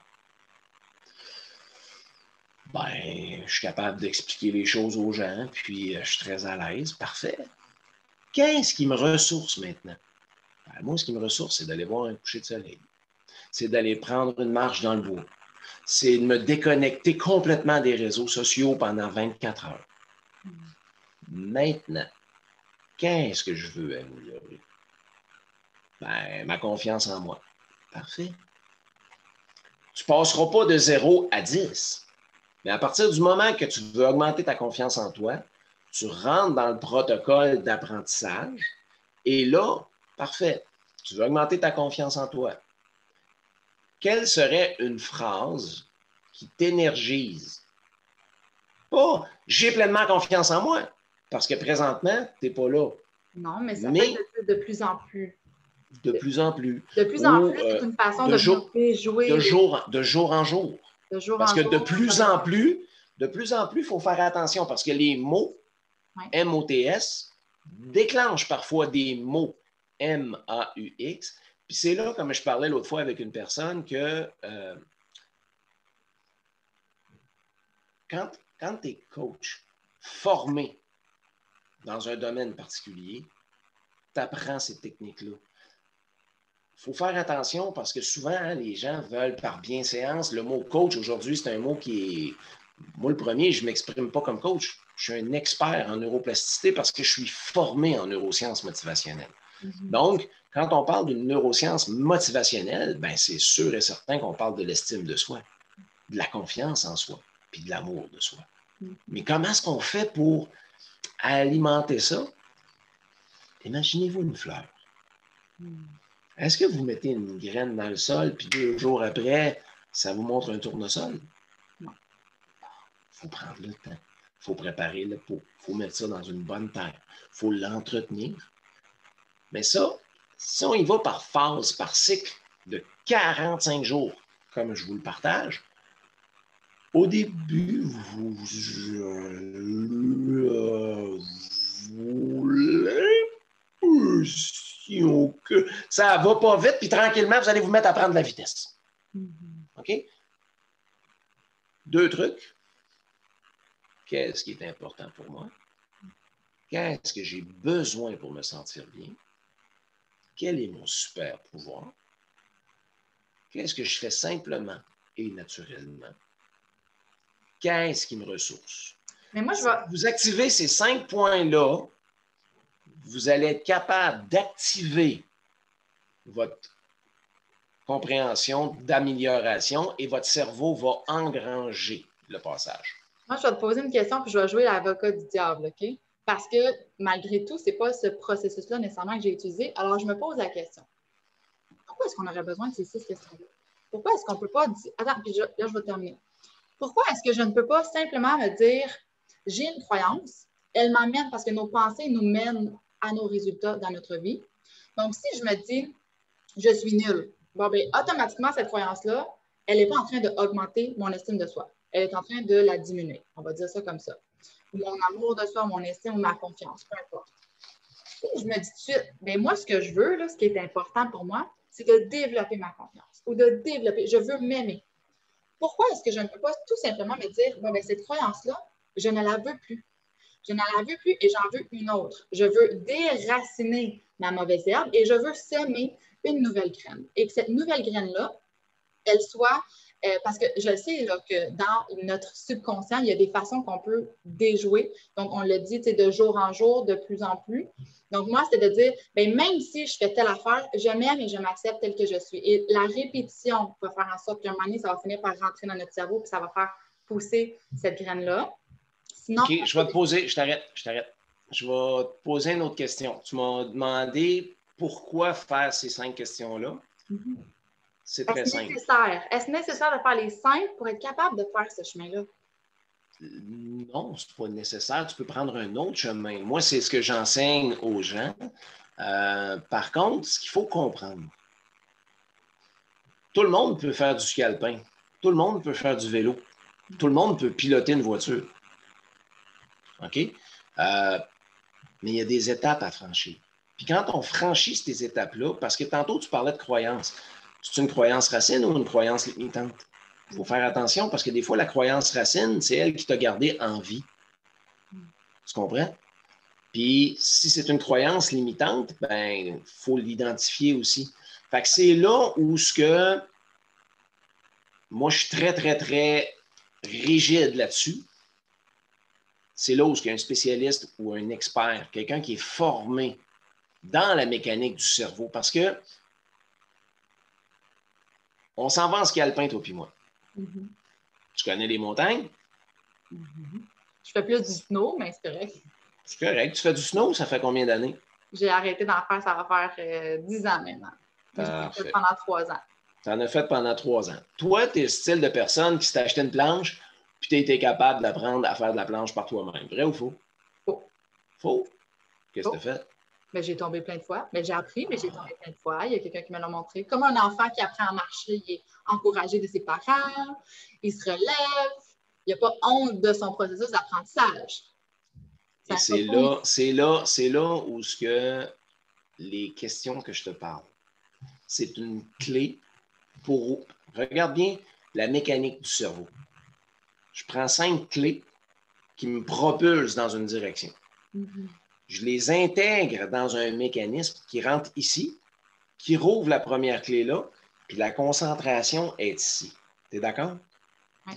Ben, je suis capable d'expliquer les choses aux gens, puis je suis très à l'aise. Parfait. Qu'est-ce qui me ressource maintenant? Ben, moi, ce qui me ressource, c'est d'aller voir un coucher de soleil. C'est d'aller prendre une marche dans le bois. C'est de me déconnecter complètement des réseaux sociaux pendant 24 heures. Maintenant, qu'est-ce que je veux améliorer? Ben, ma confiance en moi. Parfait. Tu ne passeras pas de 0 à 10. Mais à partir du moment que tu veux augmenter ta confiance en toi, tu rentres dans le protocole d'apprentissage et là, parfait, tu veux augmenter ta confiance en toi. Quelle serait une phrase qui t'énergise? Pas « j'ai pleinement confiance en moi », parce que présentement, tu n'es pas là. Non, mais ça peut être de plus en plus. De plus en plus. De plus en plus, c'est une façon de monter, jouer. De jour en jour. De jour parce en que jour. de plus en plus, il faut faire attention parce que les mots, ouais. M-O-T-S, déclenchent parfois des mots M-A-U-X. Puis c'est là, comme je parlais l'autre fois avec une personne, que quand tu es coach formé dans un domaine particulier, tu apprends ces techniques-là. Il faut faire attention parce que souvent, hein, les gens veulent par bienséance. Le mot coach, aujourd'hui, c'est un mot qui est... Moi, le premier, je ne m'exprime pas comme coach. Je suis un expert en neuroplasticité parce que je suis formé en neurosciences motivationnelles. Mm-hmm. Donc, quand on parle d'une neuroscience motivationnelle, ben, c'est sûr et certain qu'on parle de l'estime de soi, de la confiance en soi, puis de l'amour de soi. Mm-hmm. Mais comment est-ce qu'on fait pour alimenter ça? Imaginez-vous une fleur. Mm-hmm. Est-ce que vous mettez une graine dans le sol, puis 2 jours après, ça vous montre un tournesol? Non. Il faut prendre le temps. Il faut préparer le pot. Il faut mettre ça dans une bonne terre. Il faut l'entretenir. Mais ça, si on y va par phase, par cycle de 45 jours, comme je vous le partage, au début, que ça va pas vite, puis tranquillement, vous allez vous mettre à prendre de la vitesse. OK? 2 trucs. Qu'est-ce qui est important pour moi? Qu'est-ce que j'ai besoin pour me sentir bien? Quel est mon super pouvoir? Qu'est-ce que je fais simplement et naturellement? Qu'est-ce qui me ressource? Mais moi, si vous activez ces 5 points-là, vous allez être capable d'activer votre compréhension d'amélioration et votre cerveau va engranger le passage. Moi, je vais te poser une question puis je vais jouer l'avocat du diable, OK? Parce que malgré tout, ce n'est pas ce processus-là nécessairement que j'ai utilisé. Alors, je me pose la question. Pourquoi est-ce qu'on aurait besoin de ces 6 questions-là? Pourquoi est-ce qu'on ne peut pas dire... Attends, puis là, je vais terminer. Pourquoi est-ce que je ne peux pas simplement me dire j'ai une croyance, elle m'amène parce que nos pensées nous mènent à nos résultats dans notre vie. Donc, si je me dis je suis nulle, bon, bien, automatiquement, cette croyance-là, elle n'est pas en train d'augmenter mon estime de soi. Elle est en train de la diminuer. On va dire ça comme ça. Mon amour de soi, mon estime ou ma confiance, peu importe. Si je me dis tout de suite, bien, moi, ce que je veux, là, ce qui est important pour moi, c'est de développer ma confiance ou de développer, je veux m'aimer. Pourquoi est-ce que je ne peux pas tout simplement me dire, bon, bien, cette croyance-là, je ne la veux plus. Je ne la veux plus et j'en veux une autre. Je veux déraciner ma mauvaise herbe et je veux semer une nouvelle graine. Et que cette nouvelle graine-là, elle soit, parce que je sais là, que dans notre subconscient, il y a des façons qu'on peut déjouer. Donc, on le dit de jour en jour, de plus en plus. Donc, moi, c'est de dire, bien, même si je fais telle affaire, je m'aime et je m'accepte tel que je suis. Et la répétition va faire en sorte qu'à un moment donné, ça va finir par rentrer dans notre cerveau, puis ça va faire pousser cette graine-là. Sinon, OK, je vais te poser, je t'arrête. Je vais te poser une autre question. Tu m'as demandé pourquoi faire ces 5 questions-là. C'est très simple. Est-ce nécessaire de faire les 5 pour être capable de faire ce chemin-là? Non, ce n'est pas nécessaire. Tu peux prendre un autre chemin. Moi, c'est ce que j'enseigne aux gens. Par contre, ce qu'il faut comprendre, tout le monde peut faire du ski alpin. Tout le monde peut faire du vélo. Tout le monde peut piloter une voiture. OK? Mais il y a des étapes à franchir. Puis quand on franchit ces étapes-là, parce que tantôt, tu parlais de croyance. C'est une croyance racine ou une croyance limitante? Il faut faire attention parce que des fois, la croyance racine, c'est elle qui t'a gardé en vie. Tu comprends? Puis si c'est une croyance limitante, ben, il faut l'identifier aussi. Fait que c'est là où ce que moi, je suis très, très, très rigide là-dessus. C'est là où il y a un spécialiste ou un expert, quelqu'un qui est formé dans la mécanique du cerveau. Parce que on s'en va en ski alpin, toi puis moi. Tu connais les montagnes? Je fais plus du snow, mais c'est correct. C'est correct. Tu fais du snow, ça fait combien d'années? J'ai arrêté d'en faire, ça va faire 10 ans maintenant. Mais j'en ai fait pendant 3 ans. Tu en as fait pendant 3 ans. Toi, tu es le style de personne qui s'est acheté une planche puis tu as été capable d'apprendre à faire de la planche par toi-même. Vrai ou faux? Faux. Faux? Qu'est-ce que tu as fait? Mais j'ai tombé plein de fois. Mais j'ai appris, mais j'ai tombé plein de fois. Il y a quelqu'un qui me l'a montré. Comme un enfant qui apprend à marcher, il est encouragé de ses parents, il se relève, il n'y a pas honte de son processus d'apprentissage. Et c'est là où ce que les questions que je te parle, c'est une clé pour... Regarde bien la mécanique du cerveau. Je prends 5 clés qui me propulsent dans une direction. Je les intègre dans un mécanisme qui rentre ici, qui rouvre la première clé là, puis la concentration est ici. Tu es d'accord? Oui.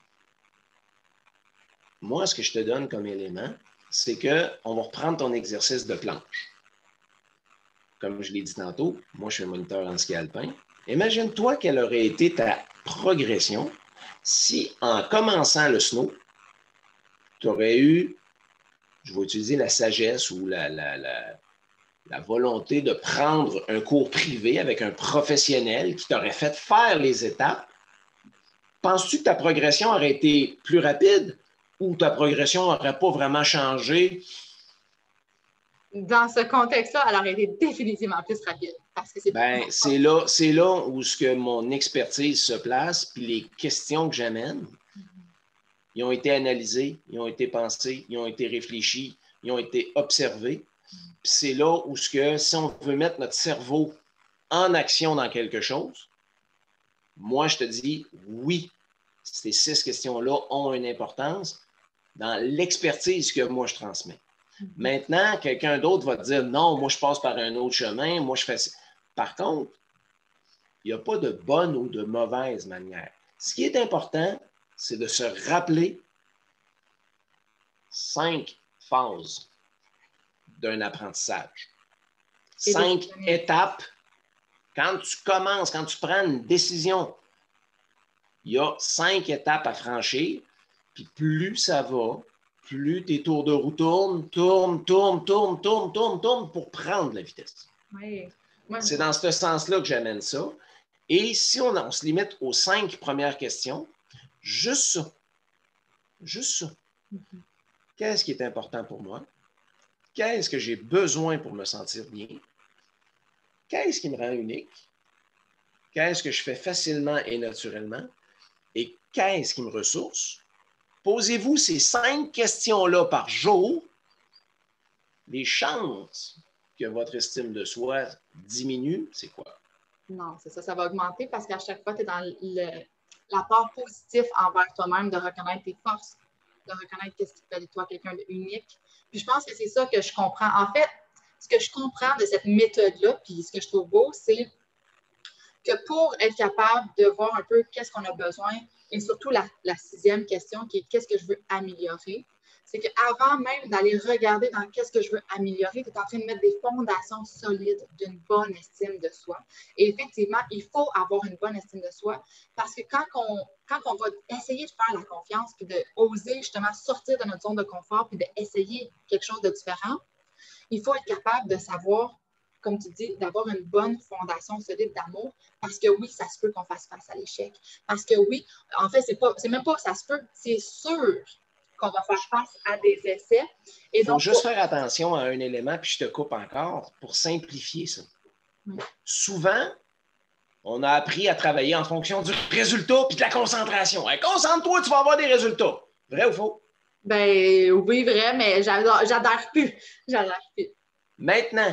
Moi, ce que je te donne comme élément, c'est qu'on va reprendre ton exercice de planche. Comme je l'ai dit tantôt, moi, je suis un moniteur en ski alpin. Imagine-toi quelle aurait été ta progression si, en commençant le snow, tu aurais eu, je vais utiliser la sagesse ou la volonté de prendre un cours privé avec un professionnel qui t'aurait fait faire les étapes. Penses-tu que ta progression aurait été plus rapide ou ta progression n'aurait pas vraiment changé? Dans ce contexte-là, elle aurait été définitivement plus rapide. Parce que c'est là où ce que mon expertise se place, puis les questions que j'amène, ils ont été analysées, ils ont été pensées, ils ont été réfléchis, ils ont été observés. Puis c'est là où ce que, si on veut mettre notre cerveau en action dans quelque chose, moi, je te dis oui, ces 6 questions-là ont une importance dans l'expertise que moi, je transmets. Maintenant, quelqu'un d'autre va te dire non, moi, je passe par un autre chemin, moi, je fais ça. Par contre, il n'y a pas de bonne ou de mauvaise manière. Ce qui est important, c'est de se rappeler 5 phases d'un apprentissage. 5 étapes. Quand tu commences, quand tu prends une décision, il y a 5 étapes à franchir, puis plus ça va, plus tes tours de roue tournent pour prendre la vitesse. Oui. C'est dans ce sens-là que j'amène ça. Et si on se limite aux 5 premières questions, juste ça. Qu'est-ce qui est important pour moi? Qu'est-ce que j'ai besoin pour me sentir bien? Qu'est-ce qui me rend unique? Qu'est-ce que je fais facilement et naturellement? Et qu'est-ce qui me ressource? Posez-vous ces 5 questions-là par jour. Les chances que votre estime de soi diminue, c'est quoi? Non, c'est ça, ça va augmenter parce qu'à chaque fois, tu es dans l'apport positif envers toi-même, de reconnaître tes forces, de reconnaître ce qui fait de toi quelqu'un d'unique. Puis je pense que c'est ça que je comprends. En fait, ce que je comprends de cette méthode-là, puis ce que je trouve beau, c'est que pour être capable de voir un peu qu'est-ce qu'on a besoin, et surtout la sixième question qui est qu'est-ce que je veux améliorer, c'est qu'avant même d'aller regarder dans qu'est-ce que je veux améliorer, tu es en train de mettre des fondations solides d'une bonne estime de soi. Et effectivement, il faut avoir une bonne estime de soi parce que quand on va essayer de faire la confiance puis d'oser justement sortir de notre zone de confort puis d'essayer quelque chose de différent, il faut être capable de savoir, comme tu dis, d'avoir une bonne fondation solide d'amour parce que oui, ça se peut qu'on fasse face à l'échec. Parce que oui, en fait, c'est même pas ça se peut, c'est sûr qu'on va faire face à des essais. Il faut juste faire attention à un élément, puis je te coupe encore, pour simplifier ça. Oui. Souvent, on a appris à travailler en fonction du résultat puis de la concentration. Hey, concentre-toi, tu vas avoir des résultats. Vrai ou faux? Ben oui, vrai, mais j'adhère plus. J'adhère plus. Maintenant,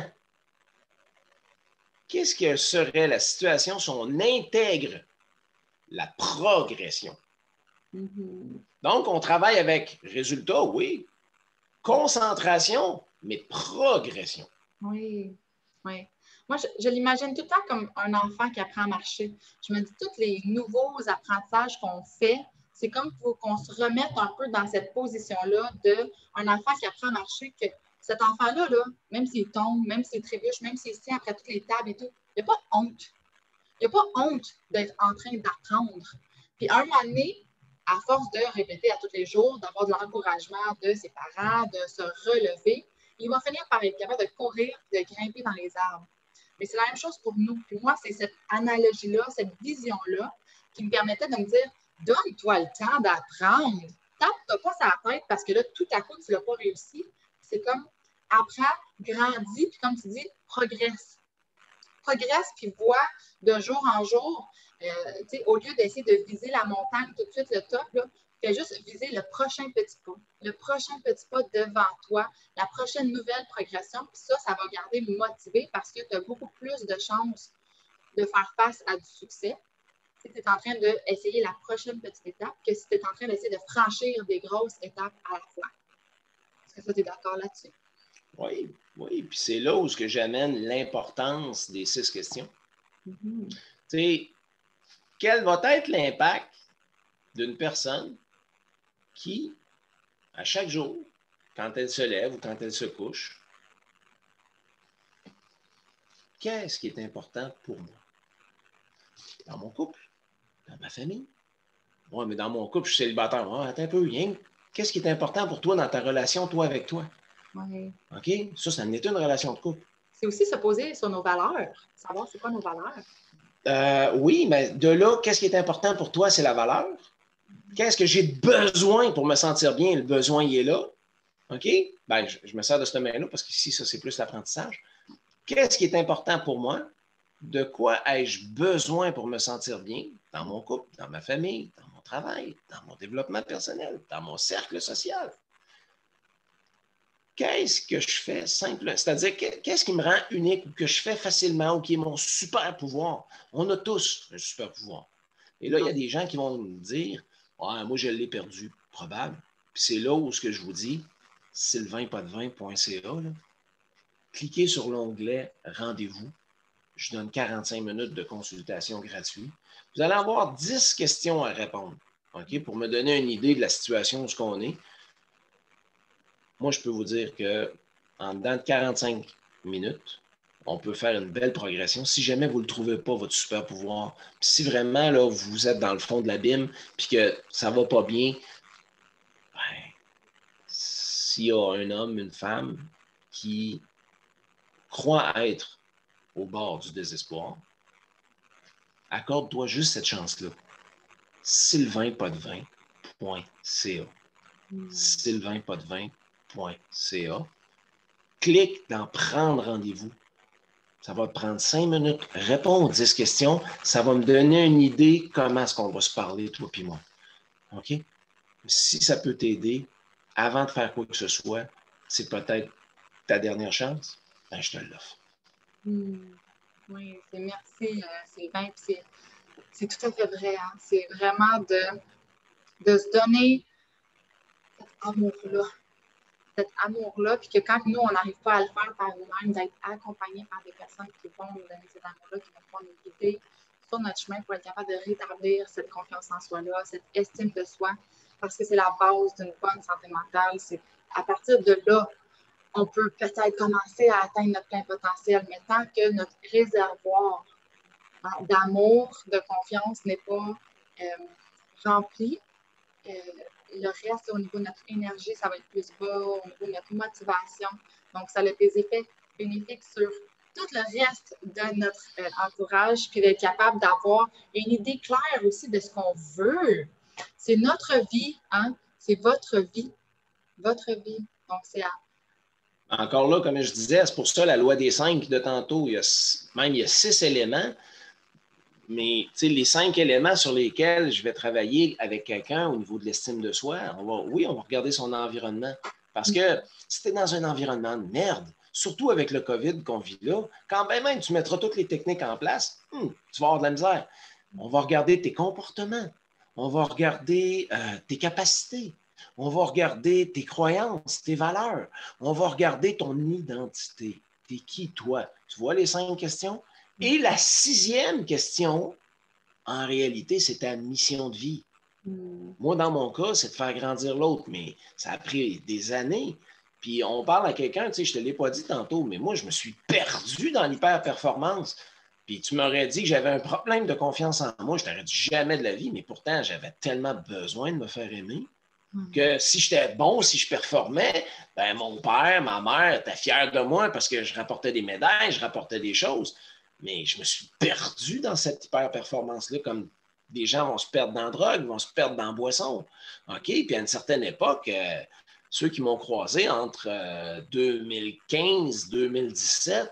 qu'est-ce que serait la situation si on intègre la progression? Mm-hmm. Donc, on travaille avec résultat, oui. Concentration, mais progression. Oui, oui. Moi, je l'imagine tout le temps comme un enfant qui apprend à marcher. Je me dis, tous les nouveaux apprentissages qu'on fait, c'est comme pour qu'on se remette un peu dans cette position-là d'un enfant qui apprend à marcher, que cet enfant-là, là, même s'il tombe, même s'il trébuche, même s'il se tient après toutes les tables et tout, il n'y a pas honte. Il n'y a pas honte d'être en train d'apprendre. Puis un moment donné, à force de répéter à tous les jours, d'avoir de l'encouragement de ses parents, de se relever, il va finir par être capable de courir, de grimper dans les arbres. Mais c'est la même chose pour nous. Puis moi, c'est cette analogie-là, cette vision-là qui me permettait de me dire, donne-toi le temps d'apprendre. Tape-toi pas sa tête parce que là, tout à coup, tu ne l'as pas réussi. C'est comme, apprends, grandis, puis comme tu dis, progresse. Progresse, puis vois de jour en jour, au lieu d'essayer de viser la montagne tout de suite, le top, là, fais juste viser le prochain petit pas. Le prochain petit pas devant toi, la prochaine nouvelle progression. Puis ça va garder motivé parce que tu as beaucoup plus de chances de faire face à du succès si tu es en train d'essayer la prochaine petite étape que si tu es en train d'essayer de franchir des grosses étapes à la fois. Est-ce que tu es d'accord là-dessus? Oui, oui. Puis c'est là où j'amène l'importance des 6 questions. Mm-hmm. Tu sais, quel va être l'impact d'une personne qui, à chaque jour, quand elle se lève ou quand elle se couche, qu'est-ce qui est important pour moi? Dans mon couple, dans ma famille. Oui, mais dans mon couple, je suis célibataire. Ah, attends un peu, rien. Qu'est-ce qui est important pour toi dans ta relation, toi avec toi? Oui. OK? Ça en est une relation de couple. C'est aussi se poser sur nos valeurs, savoir c'est quoi nos valeurs. Oui, mais de là, qu'est-ce qui est important pour toi, c'est la valeur. Qu'est-ce que j'ai besoin pour me sentir bien? Le besoin, il est là. OK? Ben, je me sers de ce domaine-là parce qu'ici, ça, c'est plus l'apprentissage. Qu'est-ce qui est important pour moi? De quoi ai-je besoin pour me sentir bien dans mon couple, dans ma famille, dans mon travail, dans mon développement personnel, dans mon cercle social? Qu'est-ce que je fais simple? C'est-à-dire, qu'est-ce qui me rend unique ou que je fais facilement ou qui est mon super pouvoir? On a tous un super pouvoir. Et là, il y a des gens qui vont me dire, ah, moi, je l'ai perdu. Probable. Puis c'est là où ce que je vous dis, sylvainpadevin.ca, cliquez sur l'onglet Rendez-vous. Je donne 45 minutes de consultation gratuite. Vous allez avoir 10 questions à répondre, OK, pour me donner une idée de la situation où on est. Moi, je peux vous dire qu'en dedans de 45 minutes, on peut faire une belle progression. Si jamais vous ne le trouvez pas, votre super pouvoir, puis si vraiment là, vous êtes dans le fond de l'abîme puis que ça ne va pas bien, ben, s'il y a un homme, une femme qui croit être au bord du désespoir, accorde-toi juste cette chance-là. sylvainpadevin.ca sylvainpadevin.ca Clique dans Prendre rendez-vous. Ça va te prendre 5 minutes. Réponds aux 10 questions. Ça va me donner une idée comment est-ce qu'on va se parler, toi et moi. OK? Si ça peut t'aider, avant de faire quoi que ce soit, c'est peut-être ta dernière chance, ben je te l'offre. Oui, merci, Sylvain. C'est tout à fait vrai. Hein? C'est vraiment de se donner cet amour-là. cet amour-là, puis que quand nous, on n'arrive pas à le faire par nous-mêmes, d'être accompagnés par des personnes qui vont nous donner cet amour-là, qui vont pouvoir nous guider sur notre chemin pour être capable de rétablir cette confiance en soi-là, cette estime de soi, parce que c'est la base d'une bonne santé mentale. C'est à partir de là, on peut peut-être commencer à atteindre notre plein potentiel, mais tant que notre réservoir d'amour, de confiance n'est pas rempli, le reste, au niveau de notre énergie, ça va être plus bas, au niveau de notre motivation. Donc, ça a des effets bénéfiques sur tout le reste de notre entourage, puis d'être capable d'avoir une idée claire aussi de ce qu'on veut. C'est notre vie, hein? C'est votre vie. Votre vie. Donc, c'est à... Encore là, comme je disais, c'est pour ça la loi des 5 de tantôt. Il y a 6 éléments, mais les 5 éléments sur lesquels je vais travailler avec quelqu'un au niveau de l'estime de soi, on va regarder son environnement. Parce que si tu es dans un environnement de merde, surtout avec le COVID qu'on vit là, quand même tu mettras toutes les techniques en place, tu vas avoir de la misère. On va regarder tes comportements, on va regarder tes capacités, on va regarder tes croyances, tes valeurs, on va regarder ton identité. T'es qui, toi? Tu vois les 5 questions? Et la 6e question, en réalité, c'est ta mission de vie. Moi, dans mon cas, c'est de faire grandir l'autre, mais ça a pris des années. Puis on parle à quelqu'un, je ne te l'ai pas dit tantôt, mais moi, je me suis perdu dans l'hyper-performance. Puis tu m'aurais dit que j'avais un problème de confiance en moi, je t'aurais dit jamais de la vie, mais pourtant, j'avais tellement besoin de me faire aimer que si j'étais bon, si je performais, ben mon père, ma mère étaient fiers de moi parce que je rapportais des médailles, je rapportais des choses. Mais je me suis perdu dans cette hyper-performance-là, comme des gens vont se perdre dans la drogue, vont se perdre dans la boisson. OK? Puis à une certaine époque, ceux qui m'ont croisé entre 2015 et 2017,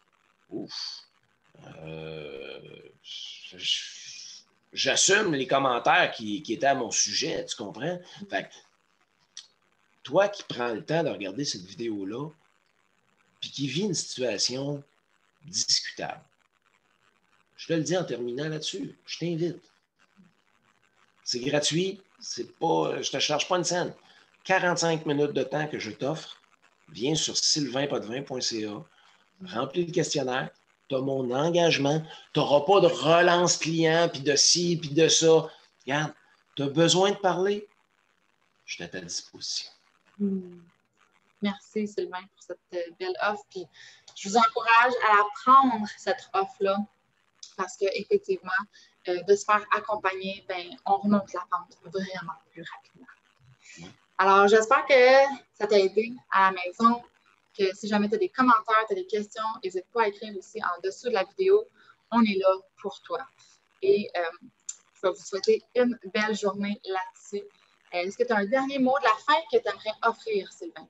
j'assume les commentaires qui étaient à mon sujet, tu comprends? Fait que, toi qui prends le temps de regarder cette vidéo-là, puis qui vit une situation discutable, je te le dis en terminant là-dessus, je t'invite. C'est gratuit, je ne te charge pas une scène. 45 minutes de temps que je t'offre, viens sur sylvainpotvin.ca, remplis le questionnaire, tu as mon engagement, tu n'auras pas de relance client, puis de ci, puis de ça. Regarde, tu as besoin de parler, je suis à ta disposition. Merci Sylvain pour cette belle offre. Puis je vous encourage à la prendre, cette offre-là, parce qu'effectivement, de se faire accompagner, on remonte la pente vraiment plus rapidement. Alors, j'espère que ça t'a aidé à la maison, que si jamais tu as des commentaires, tu as des questions, n'hésite pas à écrire aussi en dessous de la vidéo. On est là pour toi. Et je vais vous souhaiter une belle journée là-dessus. Est-ce que tu as un dernier mot de la fin que tu aimerais offrir, Sylvain?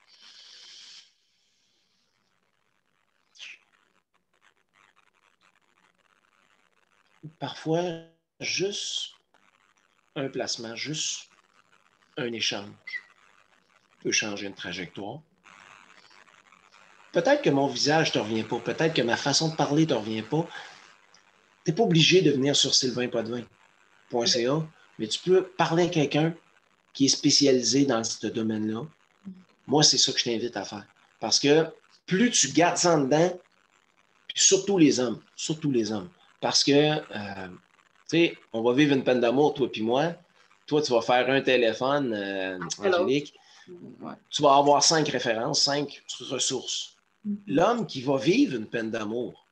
Parfois, juste un placement, juste un échange peut changer une trajectoire. Peut-être que mon visage ne te revient pas, peut-être que ma façon de parler ne te revient pas. Tu n'es pas obligé de venir sur sylvainpotvin.ca, mais tu peux parler à quelqu'un qui est spécialisé dans ce domaine-là. Moi, c'est ça que je t'invite à faire. Parce que plus tu gardes ça en dedans, puis surtout les hommes, parce que, tu sais, on va vivre une peine d'amour, toi puis moi. Toi, tu vas faire un téléphone, Angélique. Tu vas avoir 5 références, 5 ressources. L'homme qui va vivre une peine d'amour,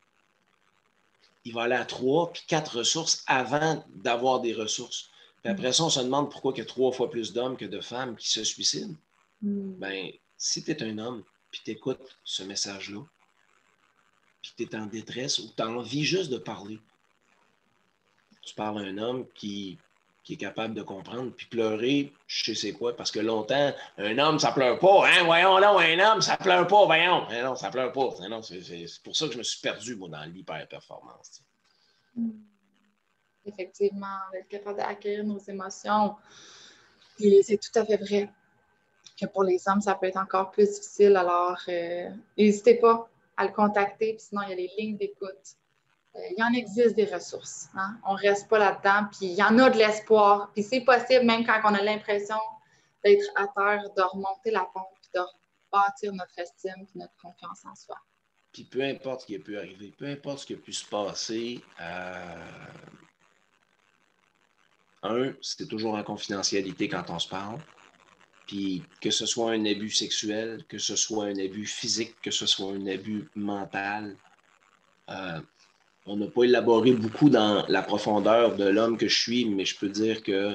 il va aller à 3 puis 4 ressources avant d'avoir des ressources. Puis après ça, on se demande pourquoi il y a 3 fois plus d'hommes que de femmes qui se suicident. Ben, si tu es un homme puis tu écoutes ce message-là, puis tu es en détresse ou tu as envie juste de parler, tu parles à un homme qui est capable de comprendre, puis pleurer, je sais c'est quoi, parce que longtemps, un homme, ça pleure pas, hein, voyons là, un homme, ça pleure pas, voyons, hein, non, ça pleure pas, non, c'est pour ça que je me suis perdu, moi, dans l'hyper-performance. Effectivement, d'être capable d'accueillir nos émotions, et c'est tout à fait vrai que pour les hommes, ça peut être encore plus difficile, alors n'hésitez pas à le contacter, puis sinon, il y a les lignes d'écoute. Il y en existe des ressources. Hein? On ne reste pas là-dedans, puis il y en a de l'espoir. Puis c'est possible, même quand on a l'impression d'être à terre, de remonter la pente, puis de bâtir notre estime et notre confiance en soi. Puis peu importe ce qui a pu arriver, peu importe ce qui a pu se passer, c'est toujours en confidentialité quand on se parle. Puis que ce soit un abus sexuel, que ce soit un abus physique, que ce soit un abus mental, on n'a pas élaboré beaucoup dans la profondeur de l'homme que je suis, mais je peux dire que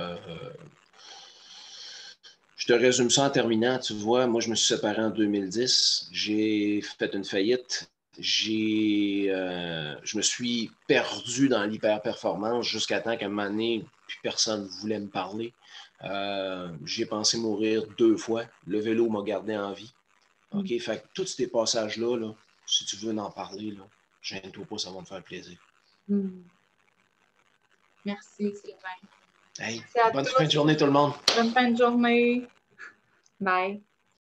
je te résume ça en terminant. Tu vois, moi, je me suis séparé en 2010. J'ai fait une faillite. Je me suis perdu dans l'hyper-performance jusqu'à temps qu'à un moment donné, plus personne ne voulait me parler. J'ai pensé mourir 2 fois. Le vélo m'a gardé en vie. OK? Fait que tous ces passages-là, là, si tu veux en parler, là, gêne-toi pas, ça va me faire plaisir. Merci, Sylvain. Hey, Merci à bonne tous. fin de journée, tout le monde. Bonne fin de journée. Bye.